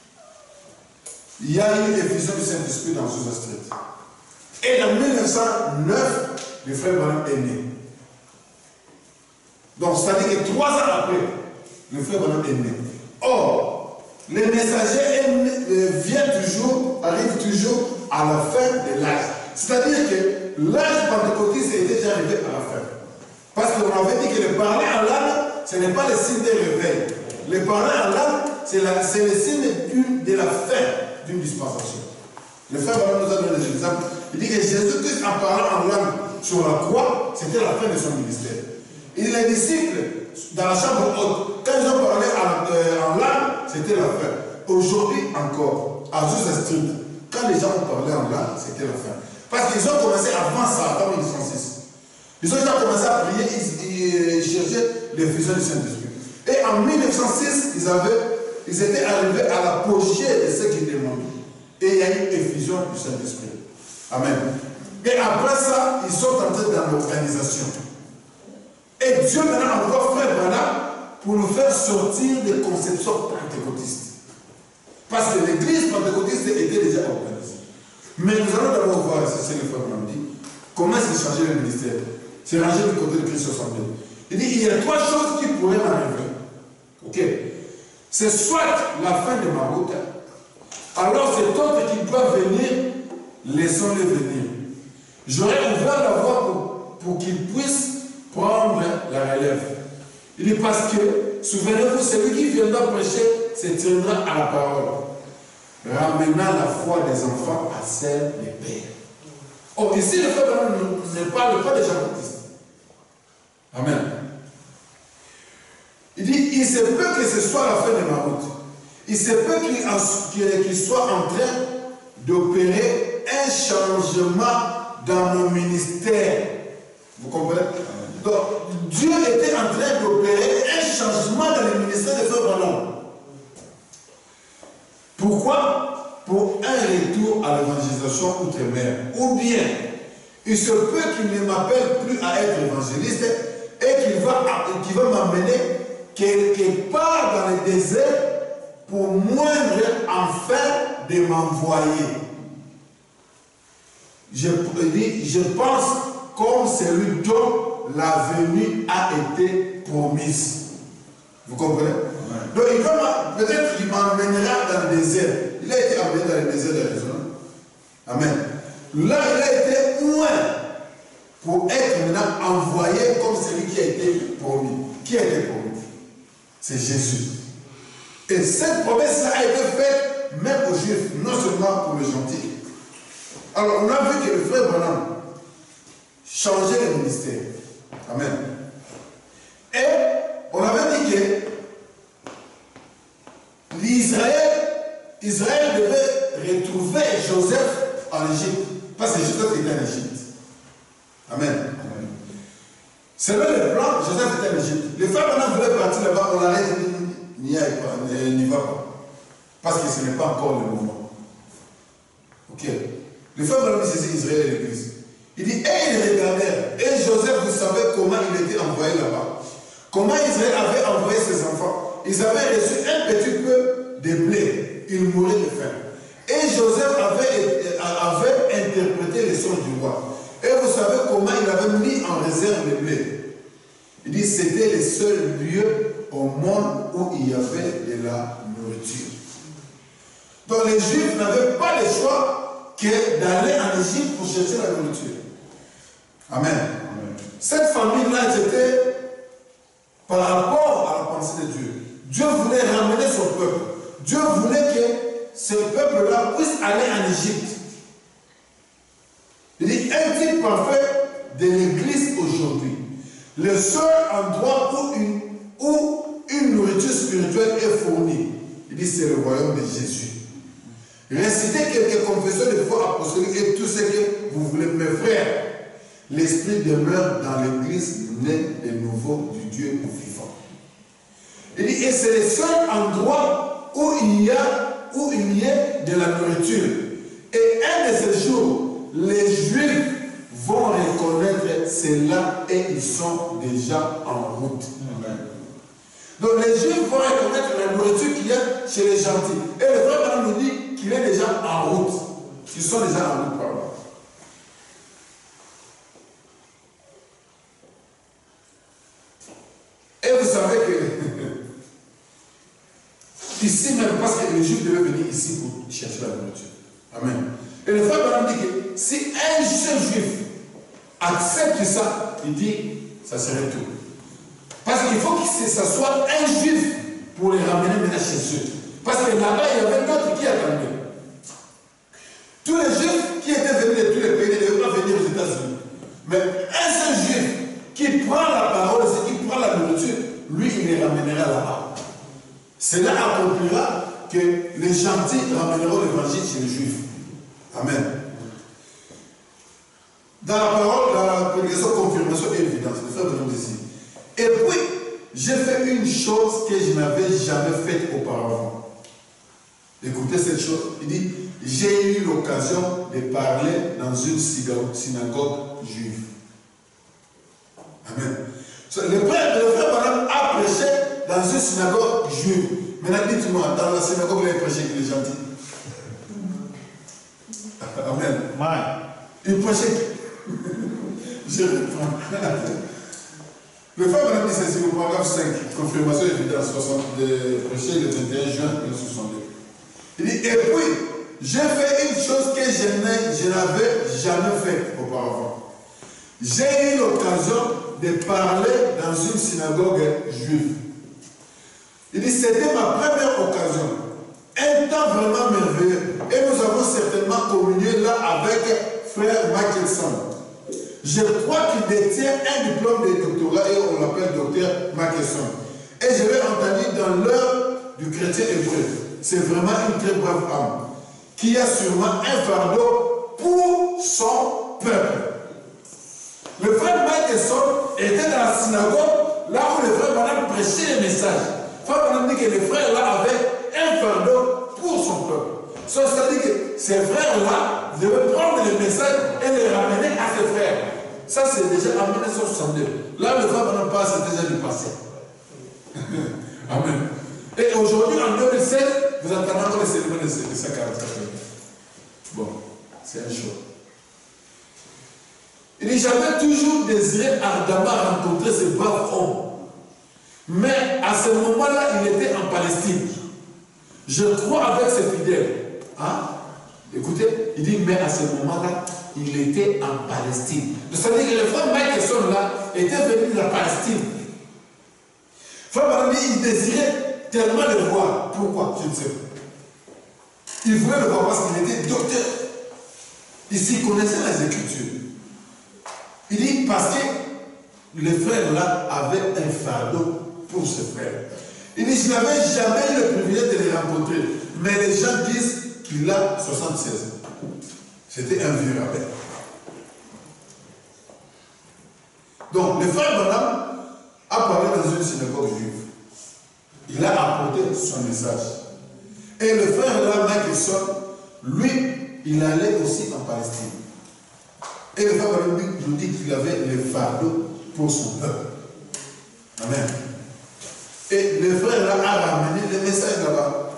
il y a eu l'effusion du Saint-Esprit dans Azusa Street. Et en 1909, le frère Branham est né. Donc, c'est-à-dire que 3 ans après, le frère Branham est né. Or, les messagers arrivent toujours à la fin de l'âge. C'est-à-dire que l'âge pentecôtiste était déjà arrivé à la fin. Parce qu'on avait dit que le parler en langue, ce n'est pas le signe de réveil. Le parler en langue, c'est le signe de la fin d'une dispensation. Le frère Branham nous a donné des exemples. Il dit que Jésus-Christ, en parlant en langue sur la croix, c'était la fin de son ministère. Et les disciples, dans la chambre haute, quand ils ont parlé en langue, c'était la fin. Aujourd'hui encore, à Azusa Street, quand les gens ont parlé en langue, c'était la fin. Parce qu'ils ont commencé avant ça, avant 1906. Ils ont déjà commencé à prier, ils cherchaient l'effusion du Saint-Esprit. Et en 1906, ils étaient arrivés à l'apogée de ce qu'ils demandaient. Et il y a eu effusion du Saint-Esprit. Amen. Et après ça, ils sont entrés dans l'organisation. Et Dieu maintenant encore frère Branham pour nous faire sortir des conceptions pentecôtistes. Parce que l'église pentecôtiste était déjà organisée. Mais nous allons d'abord voir, c'est ce que le frère Branham dit, comment c'est changer le ministère. C'est rangé du côté de Christ 62. Il dit, il y a 3 choses qui pourraient m'arriver. Ok. C'est soit la fin de ma route, alors cet autre qui doit venir, laissons-le venir. J'aurais ouvert la voie pour qu'il puisse prendre la relève. Il dit parce que, souvenez-vous, celui qui viendra prêcher se tiendra à la parole, ramenant la foi des enfants à celle des pères. Or, ici, le frère ne parle pas de Jean-Baptiste. Amen. Il dit, il se peut que ce soit la fin de ma route. Il se peut qu'il soit en train d'opérer un changement dans mon ministère. Vous comprenez? Donc, Dieu était en train d'opérer un changement dans le ministère ministère de Frère Branham. Pourquoi? Pour un retour à l'évangélisation outre-mer. Ou bien, il se peut qu'il ne m'appelle plus à être évangéliste et qu'il va m'amener quelque part dans le désert pour moindre enfin de m'envoyer. Je pense comme celui dont la venue a été promise. Vous comprenez? Ouais. Donc peut-être qu'il m'emmènera dans le désert. Il a été amené dans le désert d'Arizona. Amen. Là, il a été loin pour être maintenant envoyé comme celui qui a été promis. Qui a été promis? C'est Jésus. Et cette promesse-là a été faite même aux Juifs, non seulement pour les gentils. Alors, on a vu que le frère Branham changeait le ministère. Amen. Et on avait dit que Israël devait retrouver Joseph en Égypte. Parce que Joseph était en Égypte. Amen. Selon le plan, Joseph était en Égypte. Les frères Branham voulaient partir là-bas, on l'arrête, n'y va pas. Parce que ce n'est pas encore le moment. Ok. Le frère Branham disait Israël et l'Église. Il dit, et ils regardèrent. Et Joseph, vous savez comment il était envoyé là-bas. Comment Israël avait envoyé ses enfants. Ils avaient reçu un petit peu de blé. Ils mouraient de faim. Et Joseph avait interprété les sons du roi. Et vous savez comment il avait mis en réserve le blé. Il dit, c'était le seul lieu au monde où il y avait de la nourriture. Donc les Juifs n'avaient pas le choix que d'aller en Égypte pour chercher la nourriture. Amen. Amen. Cette famille-là, c'était par rapport à la pensée de Dieu. Dieu voulait ramener son peuple. Dieu voulait que ce peuple-là puisse aller en Égypte. Il dit, un type parfait de l'Église aujourd'hui. Le seul endroit où une nourriture spirituelle est fournie, il dit, c'est le royaume de Jésus. Récitez quelques confessions de foi apostolique et tout ce que vous voulez, mes frères. L'Esprit demeure dans l'Église née de nouveau du Dieu vivant. Il dit, et c'est le seul endroit où il y a de la nourriture. Et un de ces jours, les Juifs vont reconnaître cela et ils sont déjà en route. Amen. Donc les Juifs vont reconnaître la nourriture qu'il y a chez les gentils. Et le frère Branham nous dit qu'il est déjà en route. Ils sont déjà en route, pardon. Et vous savez que ici même, parce que les Juifs devaient venir ici pour chercher la nourriture. Amen. Et le frère Branham dit que si un seul Juif accepte ça, il dit, ça serait tout. Parce qu'il faut que ce soit un Juif pour les ramener maintenant chez eux. Parce que là-bas, il y avait d'autres qui attendaient. Tous les Juifs qui étaient venus de tous les pays ne devaient pas venir aux États-Unis. Mais un seul Juif qui prend la parole, qui prend la nourriture, lui, il les ramènera là-bas. Cela accomplira que les gentils ramèneront l'évangile chez les Juifs. Amen. Dans la parole, dans la prédication, confirmation et évidence, le frère Branham ici. Et puis, j'ai fait une chose que je n'avais jamais faite auparavant. Écoutez cette chose. Il dit, j'ai eu l'occasion de parler dans une synagogue juive. Amen. Le frère Branham a prêché dans une synagogue juive. Maintenant, dites-moi, dans la synagogue, il a prêché qu'il est gentil. Amen. Il prêchait. Je reprends. Le frère Branham dit ceci au paragraphe 5, confirmation et évidence, prêché le 21 juin 1962. Il dit, et puis, j'ai fait une chose que je n'avais jamais faite auparavant. J'ai eu l'occasion de parler dans une synagogue juive. Il dit, c'était ma première occasion. Un temps vraiment merveilleux. Et nous avons certainement communié là avec frère Michelson. Je crois qu'il détient un diplôme de doctorat et on l'appelle docteur Michelson. Et je l'ai entendu dans l'heure du chrétien hébreu. C'est vraiment une très brave âme qui a sûrement un fardeau pour son peuple. Le frère Michelson était dans la synagogue là où le frère Branham prêchait les messages. Frère dit que les frères là avaient un fardeau pour son peuple. C'est-à-dire que ces frères-là devaient prendre le message et les ramener à ses frères. Ça, c'est déjà en 1962. Là, le frère Branham parle, c'est déjà du passé. Amen. Et aujourd'hui, en 2016, vous entendez encore les cérémonies de 144. Bon, c'est un choix. Il dit, j'avais toujours désiré ardemment rencontrer ce brave homme. Mais à ce moment-là, il était en Palestine. Je crois avec ses fidèles. Hein? Écoutez, il dit, mais à ce moment-là, il était en Palestine. C'est-à-dire que le frère Mike Esson là était venu de la Palestine. Frère Branham dit, il désirait tellement le voir. Pourquoi? Je ne sais pas. Il voulait le voir parce qu'il était docteur. Il s'y connaissait les Écritures. Il dit parce que les frères là avaient un fardeau pour ses frères. Il dit, je n'avais jamais eu le privilège de les rencontrer. Mais les gens disent qu'il a 76 ans. C'était un vieux rabbin. Donc, le frère Branham a parlé dans une synagogue juive. Il a apporté son message. Et le frère là, Mike Esson, lui, il allait aussi en Palestine. Et le frère Branham nous dit qu'il avait le fardeau pour son peuple. Amen. Et le frère là a ramené le message là-bas.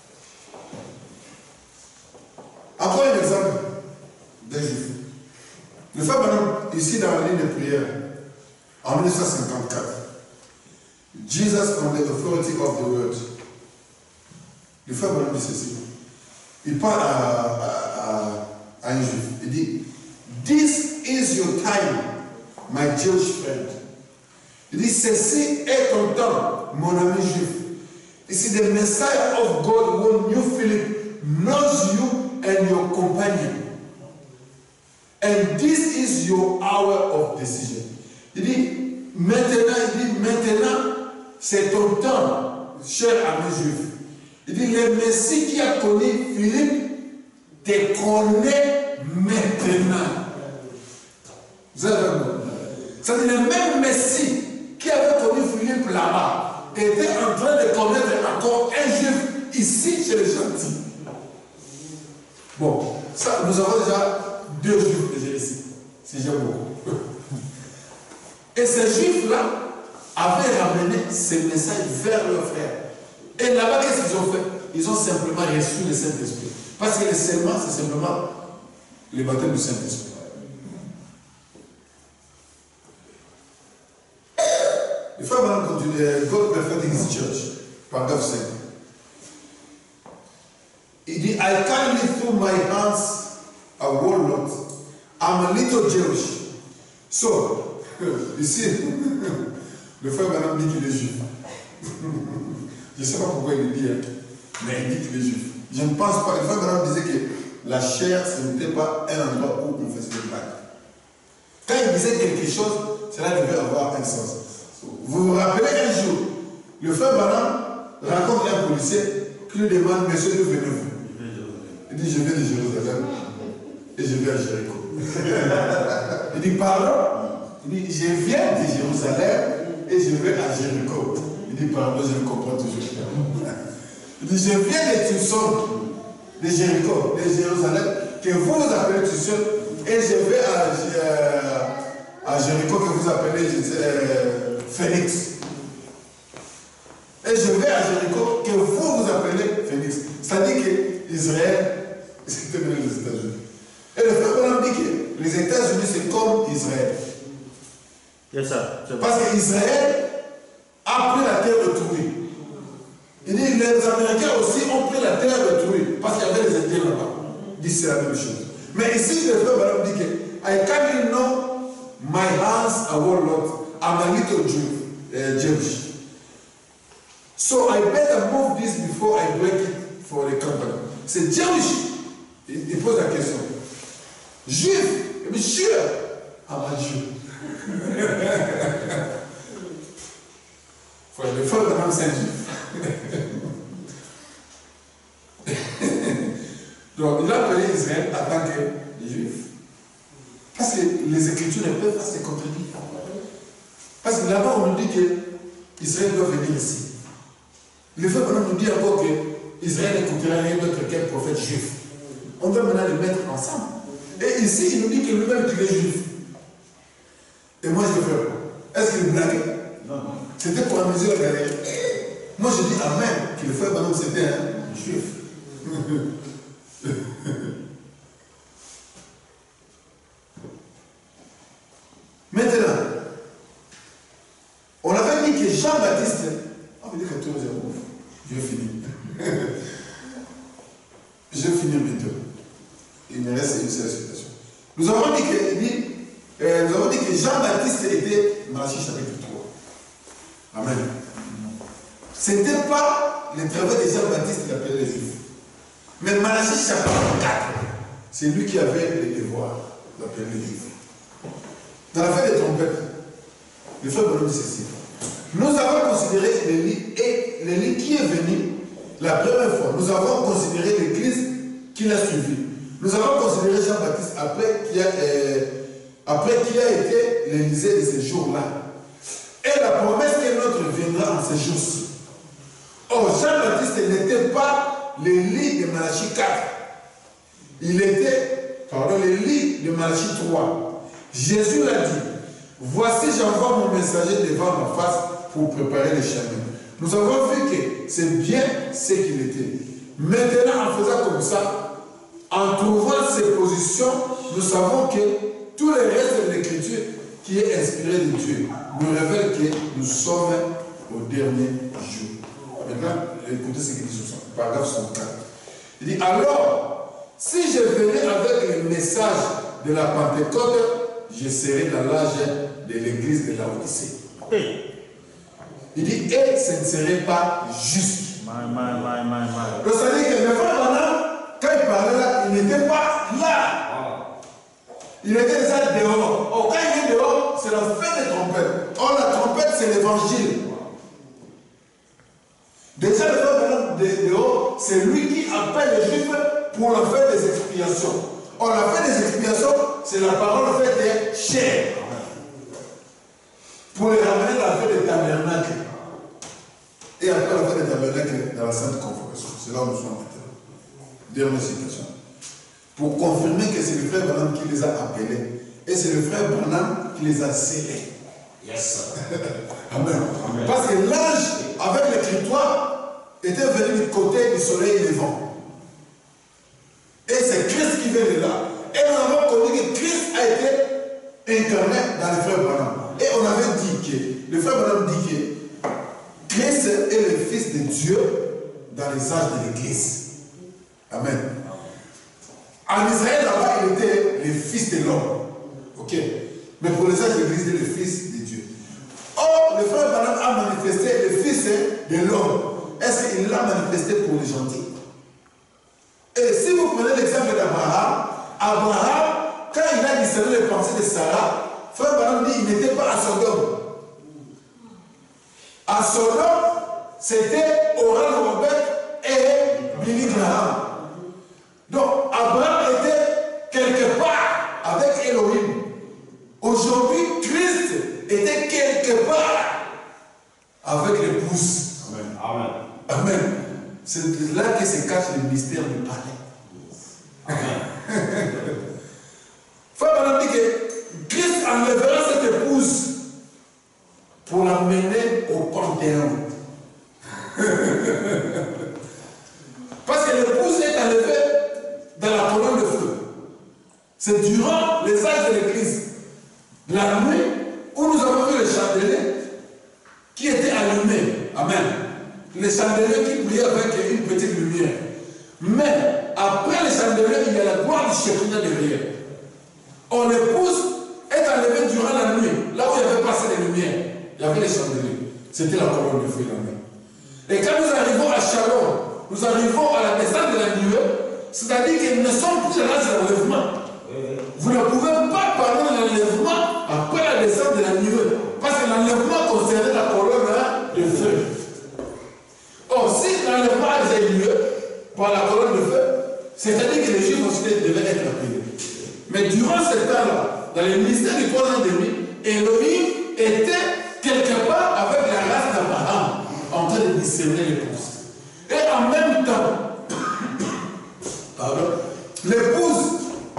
Encore un exemple d'un juif. Le frère Branham, ici dans la ligne de prière, en 1954, Jesus on the authority of the word. Le frère Branham dit ceci. Il parle à un juif. Il dit, this is your time, my Jewish friend. Il dit, ceci est ton temps, mon ami juif. Ici, the Messiah of God, whom you Philip, knows you and your companion. And this is your hour of decision. Il dit, maintenant, c'est ton temps, cher ami juif. Il dit, le Messie qui a connu Philippe te connaît maintenant. Vous avez vu? C'est-à-dire le même Messie qui avait connu Philippe là-bas était en train de connaître encore un juif ici chez les gentils. Bon, ça, nous avons déjà 2 juifs déjà ici, si j'aime beaucoup. Et ces juifs-là avaient ramené ces messages vers leurs frères. Et là-bas, qu'est-ce qu'ils ont fait? Ils ont simplement reçu le Saint-Esprit. Parce que le serment, c'est simplement le baptême du Saint-Esprit. Le frère Branham continue, God perfecting his church, paragraphe 5. Il dit, I can't lift through my hands a whole lot. I'm a little Jewish. So, ici, le frère Branham dit qu'il est juif. Je ne sais pas pourquoi il le dit, mais il dit qu'il est juif. Je ne pense pas. Le frère Branham disait que la chair, ce n'était pas un endroit où on faisait des blagues. Quand il disait quelque chose, cela devait avoir un sens. Vous vous rappelez un jour, le frère Branham rencontre un policier qui lui demande, monsieur, d'où venez-vous? Il dit, je viens de Jérusalem et je vais à Jéricho. Il dit, pardon? Il dit, je viens de Jérusalem et je vais à Jéricho. Il dit, pardon, je ne comprends toujours pas. Il dit, je viens de Tucson, de Jéricho, de Jérusalem, que vous appelez Tucson, et je vais à Jéricho, que vous appelez Phoenix. Et je vais à Jéricho, que vous appelez Phoenix. C'est-à-dire qu'Israël, c'était venu les États-Unis. Et le frère Branham dit que les États-Unis, c'est comme Israël. C'est ça. Parce qu'Israël a pris la terre d'autrui. Il dit les Américains aussi ont pris la terre d'autrui parce qu'il y avait les Indiens là-bas. Il dit c'est la même chose. Mais ici, le frère Branham dit que I can't know my hands a whole lot. I'm a little Jewish. So I better move this before I break it for the company. C'est Jewish. Il pose la question. Juif. Il dit sure. I'm a Jew. Le frère Branham, c'est un juif. Donc, il a appelé Israël en tant que juif. Parce que les Écritures ne peuvent pas se contredire. Parce que là-bas, on nous dit qu'Israël doit venir ici. Le frère Branham nous dit encore que Israël n'écoutera rien d'autre qu'un prophète juif. On va maintenant les mettre ensemble. Et ici, il nous dit que lui-même, il est juif. Et moi, je vais faire quoi? Est-ce qu'il blaguait? Non. C'était pour amuser la galerie. Moi, je dis Amen, que le frère Branham, c'était un juif. Maintenant, on avait dit que Jean-Baptiste, on va dire que tout je vais finir. Je vais finir bientôt. Il me reste une seule citation. Nous avons dit que Jean-Baptiste était Malachie chapitre 3. Amen. Ce n'était pas le travail de Jean-Baptiste qui appelait les Juifs. Mais Malachie chapitre 4, c'est lui qui avait le devoir d'appeler les Juifs. Dans l'affaire des trompettes, le frère Branham dit ceci. Nous avons considéré l'Élie qui est venu la première fois. Nous avons considéré l'Église qui l'a suivi. Nous avons considéré Jean-Baptiste après qu'il a été l'Élysée de ces jours-là. Et la promesse qu'un autre viendra en ces jours-ci. Or, Jean-Baptiste n'était pas l'Élie de Malachie 4. Il était, l'Élie de Malachie 3. Jésus l'a dit, voici j'envoie mon messager devant ma face pour préparer le chemin. Nous avons vu que c'est bien ce qu'il était. Maintenant, en faisant comme ça, en trouvant ces positions, nous savons que tout le reste de l'Écriture qui est inspiré de Dieu nous révèle que nous sommes au dernier jour. Maintenant, écoutez ce qu'il dit sur ça, paragraphe 64. Il dit, alors, si je venais avec le message de la Pentecôte, je serai dans l'âge de l'église de Laodicée. Il dit, et ce ne serait pas juste. Donc, ça veut dire que le frère Branham, quand il parlait là, il n'était pas là. Il était déjà dehors. Or, quand il est dehors, c'est la fête des trompettes. Or, la trompette, c'est l'évangile. Déjà, le frère Branham dehors, c'est lui qui appelle les Juifs pour la fête des expiations. Or, la fête des expiations, c'est la parole faite des chair. Pour les ramener dans la fête des tabernacles. Et après la fête des tabernacles, dans la sainte convocation. C'est là où nous sommes maintenant. Dernière citation. Pour confirmer que c'est le frère Branham qui les a appelés. Et c'est le frère Branham qui les a scellés. Yes. Amen. Amen. Parce que l'ange, avec l'écritoire, était venu du côté du soleil levant. Et c'est Christ qui vient de là. Et nous avons connu que Christ a été incarné dans le frère Branham. Et on avait dit que, le frère Branham dit que Christ est le Fils de Dieu dans les âges de l'Église. Amen. En Israël, là-bas, il était le Fils de l'homme. Ok. Mais pour les âges de l'Église, il est le Fils de Dieu. Or, le frère Branham a manifesté le Fils de l'homme. Est-ce qu'il l'a manifesté pour les gentils? Et si vous prenez l'exemple d'Abraham, Abraham, quand il a discerné les pensées de Sarah, frère Branham dit qu'il n'était pas à Sodome. À Sodome, c'était Oral Robert et Billy Graham. Donc, Abraham était quelque part avec Elohim. Aujourd'hui, Christ était quelque part avec l'épouse. Amen. Amen. Amen. C'est là que se cache le mystère du palais. Amen. Frère Branham dit que Christ enlèvera cette épouse pour la mener au panthéon. Parce que l'épouse est enlevée dans la colonne de feu. C'est durant les âges de l'Église, la nuit, où nous avons vu les chandeliers qui étaient allumés. Amen. Les chandeliers qui brillaient avec une petite lumière. Mais après les chandeliers, il y a la gloire du Shekinah derrière. Or, l'épouse est enlevée durant la nuit, là où il y avait passé les lumières. Il y avait les chandeliers. C'était la colonne de feu la nuit. Et quand nous arrivons à Shalom, nous arrivons à la descente de la nuée, c'est-à-dire qu'ils ne sont plus dans l'âge de l'enlèvement. Vous ne pouvez pas parler de l'enlèvement après la descente de la nuée. Parce que l'enlèvement concernait la colonne de feu. Or, si l'enlèvement a eu lieu par la colonne de feu, c'est-à-dire que les Juifs aussi devaient être appelés. Mais durant ce temps-là, dans le ministère du 3 ans et demi, Elohim était quelque part avec la race d'Abraham en train de discerner l'épouse. Et en même temps, l'épouse,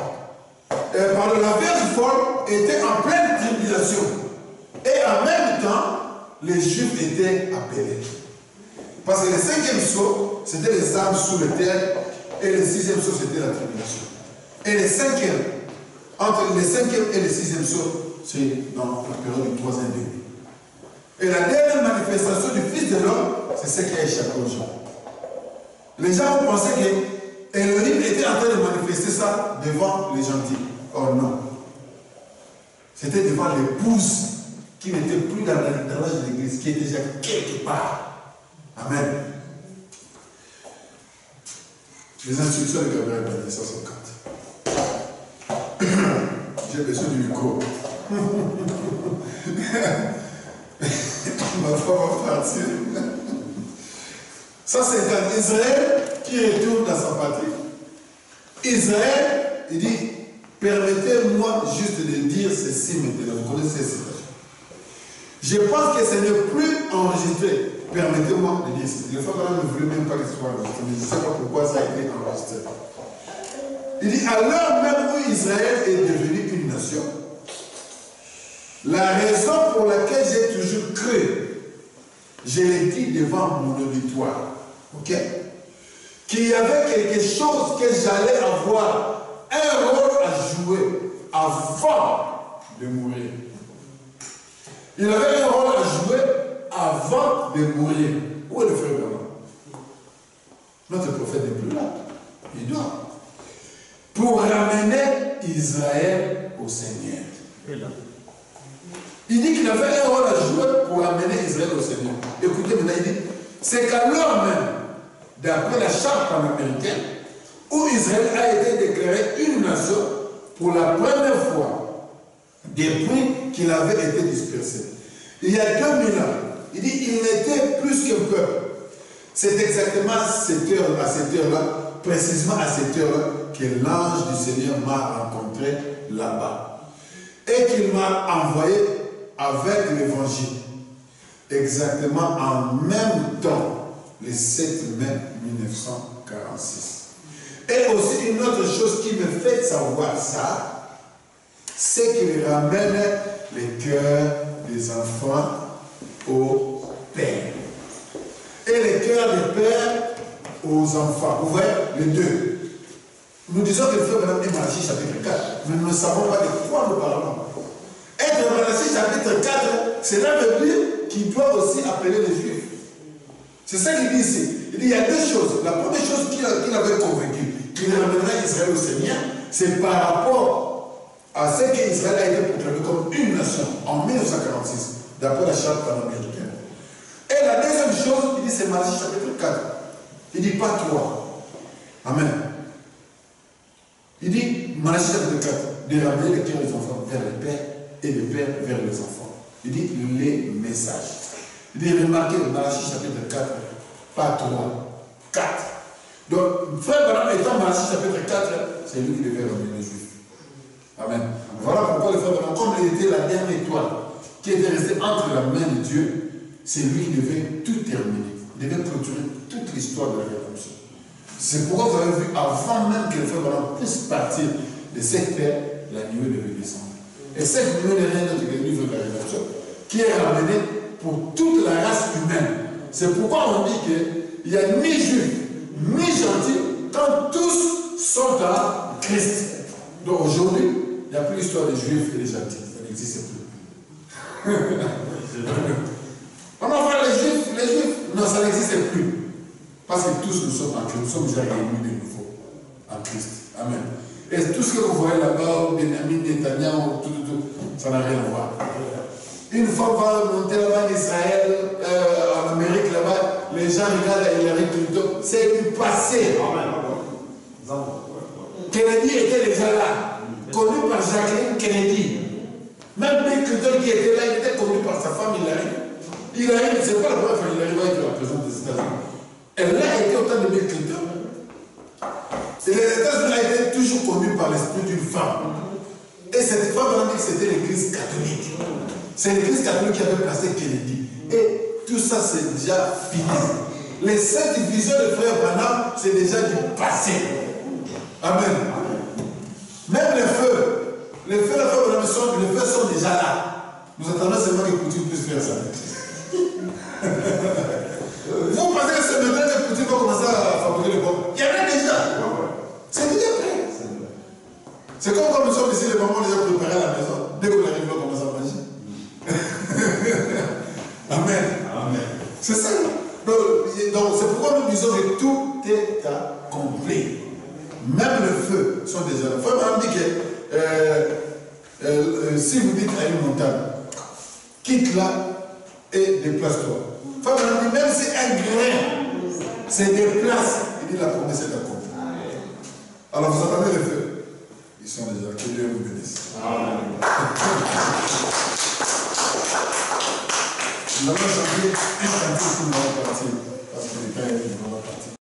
la Vierge folle était en pleine tribulation. Et en même temps, les Juifs étaient appelés. Parce que le 5e sceau, c'était les âmes sous le terre, et le 6e sceau, c'était la tribulation. Et le 5e, entre le 5e et le 6e sceau, c'est dans la période du 3e degré. Et la dernière manifestation du Fils de l'homme, c'est ce qui a échappé aux gens. Les gens ont pensé que Elohim était en train de manifester ça devant les gentils. Oh non. C'était devant l'épouse qui n'était plus dans l'âge de l'église, qui était déjà quelque part. Amen. Les instructions de Gabriel Bani 164. J'ai besoin du micro. Ma femme va partir. Ça, c'est un Israël qui retourne dans sa patrie. Israël, il dit, permettez-moi juste de dire ceci maintenant. Vous connaissez cette citation. Je pense que ce n'est plus enregistré. Permettez-moi de dire ceci. Le frère ne voulait même pas que ce soit enregistré. Mais je ne sais pas pourquoi ça a été enregistré. Il dit, à l'heure même où Israël est devenu une nation, la raison pour laquelle j'ai toujours cru, je l'ai dit devant mon auditoire, ok, qu'il y avait quelque chose que j'allais avoir un rôle à jouer avant de mourir. Il avait un rôle à jouer avant de mourir. Où est le frère Branham? Notre prophète n'est plus là. Il doit. Pour ramener Israël au Seigneur. Il dit qu'il avait un rôle à jouer pour amener Israël au Seigneur. Écoutez maintenant, il dit, c'est qu'à l'heure même, d'après la charte panaméricaine, où Israël a été déclaré une nation pour la première fois depuis qu'il avait été dispersé. Il y a 2000 ans, il dit, il n'était plus qu'un peuple. C'est exactement à cette heure-là, précisément à cette heure-là, que l'ange du Seigneur m'a rencontré là-bas. Et qu'il m'a envoyé avec l'évangile. Exactement en même temps, le 7 mai 1946. Et aussi une autre chose qui me fait savoir ça, c'est qu'il ramène les cœurs des enfants au Père. Et les cœurs des pères aux enfants. Vous voyez, les deux. Nous disons que le frère Branham est Malachie chapitre 4, mais nous ne savons pas de quoi nous parlons. Être Malachie chapitre 4, cela veut dire qu'il doit aussi appeler les Juifs. C'est ça qu'il dit ici. Il dit il y a deux choses. La première chose qu'il avait convaincu, qu'il ramènerait Israël au Seigneur, c'est par rapport à ce qu'Israël a été proclamé comme une nation en 1946, d'après la charte panaméricaine. Et la deuxième chose, il dit c'est Malachie chapitre 4. Il dit pas 3. Amen. Il dit, Malachie chapitre 4, de ramener les cœurs des enfants vers les pères et les pères vers les enfants. Il dit les messages. Il dit, remarquez, Malachie chapitre 4, pas 3, 4. Donc, frère Branham étant Malachie chapitre 4, c'est lui qui devait ramener les Juifs. Amen. Voilà pourquoi le frère Branham, comme il était la dernière étoile qui était restée entre la main de Dieu, c'est lui qui devait tout terminer. Il devait clôturer toute l'histoire de la rédemption. C'est pourquoi vous avez vu, avant même que le frère Branham puisse partir de cette terre, la nuée devait descendre. Et cette nuée n'est rien d'autre que le livre de la rédemption, qui est ramené pour toute la race humaine. C'est pourquoi on dit qu'il n'y a ni juif, ni gentil, quand tous sont en Christ. Donc aujourd'hui, il n'y a plus l'histoire des juifs et des gentils. Ça n'existe plus. On en voit les juifs, non, ça n'existe plus. Parce que tous nous sommes en Christ, nous sommes déjà réunis de nouveau en Christ. Amen. Et tout ce que vous voyez là-bas, Benjamin Netanyahu, tout, ça n'a rien à voir. Une fois qu'on va monter là-bas en Israël, en Amérique là-bas, les gens regardent à Hillary Clinton, c'est du passé. Kennedy était déjà là, connu par Jacqueline Kennedy. Même Bill Clinton qui était là, il était connu par sa femme Hillary. Hillary, c'est pas la première fois Hillary va être la présidente des États-Unis. Elle a été au temps de Bill Clinton. Et les États-Unis ont été toujours connus par l'esprit d'une femme. Et cette femme, on a dit que c'était l'église catholique. C'est l'église catholique qui avait placé Kennedy. Et tout ça c'est déjà fini. Les 7 divisions de frère Branham, c'est déjà du passé. Amen. Même les feux de frère Branham, les feux sont déjà là. Nous attendons seulement que Poutine puisse faire ça. Vous pensez que c'est maintenant que Poutine va commencer à fabriquer le bombes? Il y en a déjà. C'est déjà prêt. C'est comme nous sommes ici, les mamans déjà préparés à la maison. Dès qu'on arrive là, on commence à manger. Amen. Amen. C'est ça. Donc c'est pourquoi nous disons que tout est accompli. Même le feu sont déjà là. Frère Branham dit que si vous dites à une montagne, quitte là et déplace-toi. Frère Branham dit même si un grain se déplace, il dit la promesse est accomplie. Alors vous entendez le feu? Ils sont déjà. Que Dieu vous bénisse. Amen. Nous allons chanter un cantique pour nous partir. Parce que les gars, ils vont partir.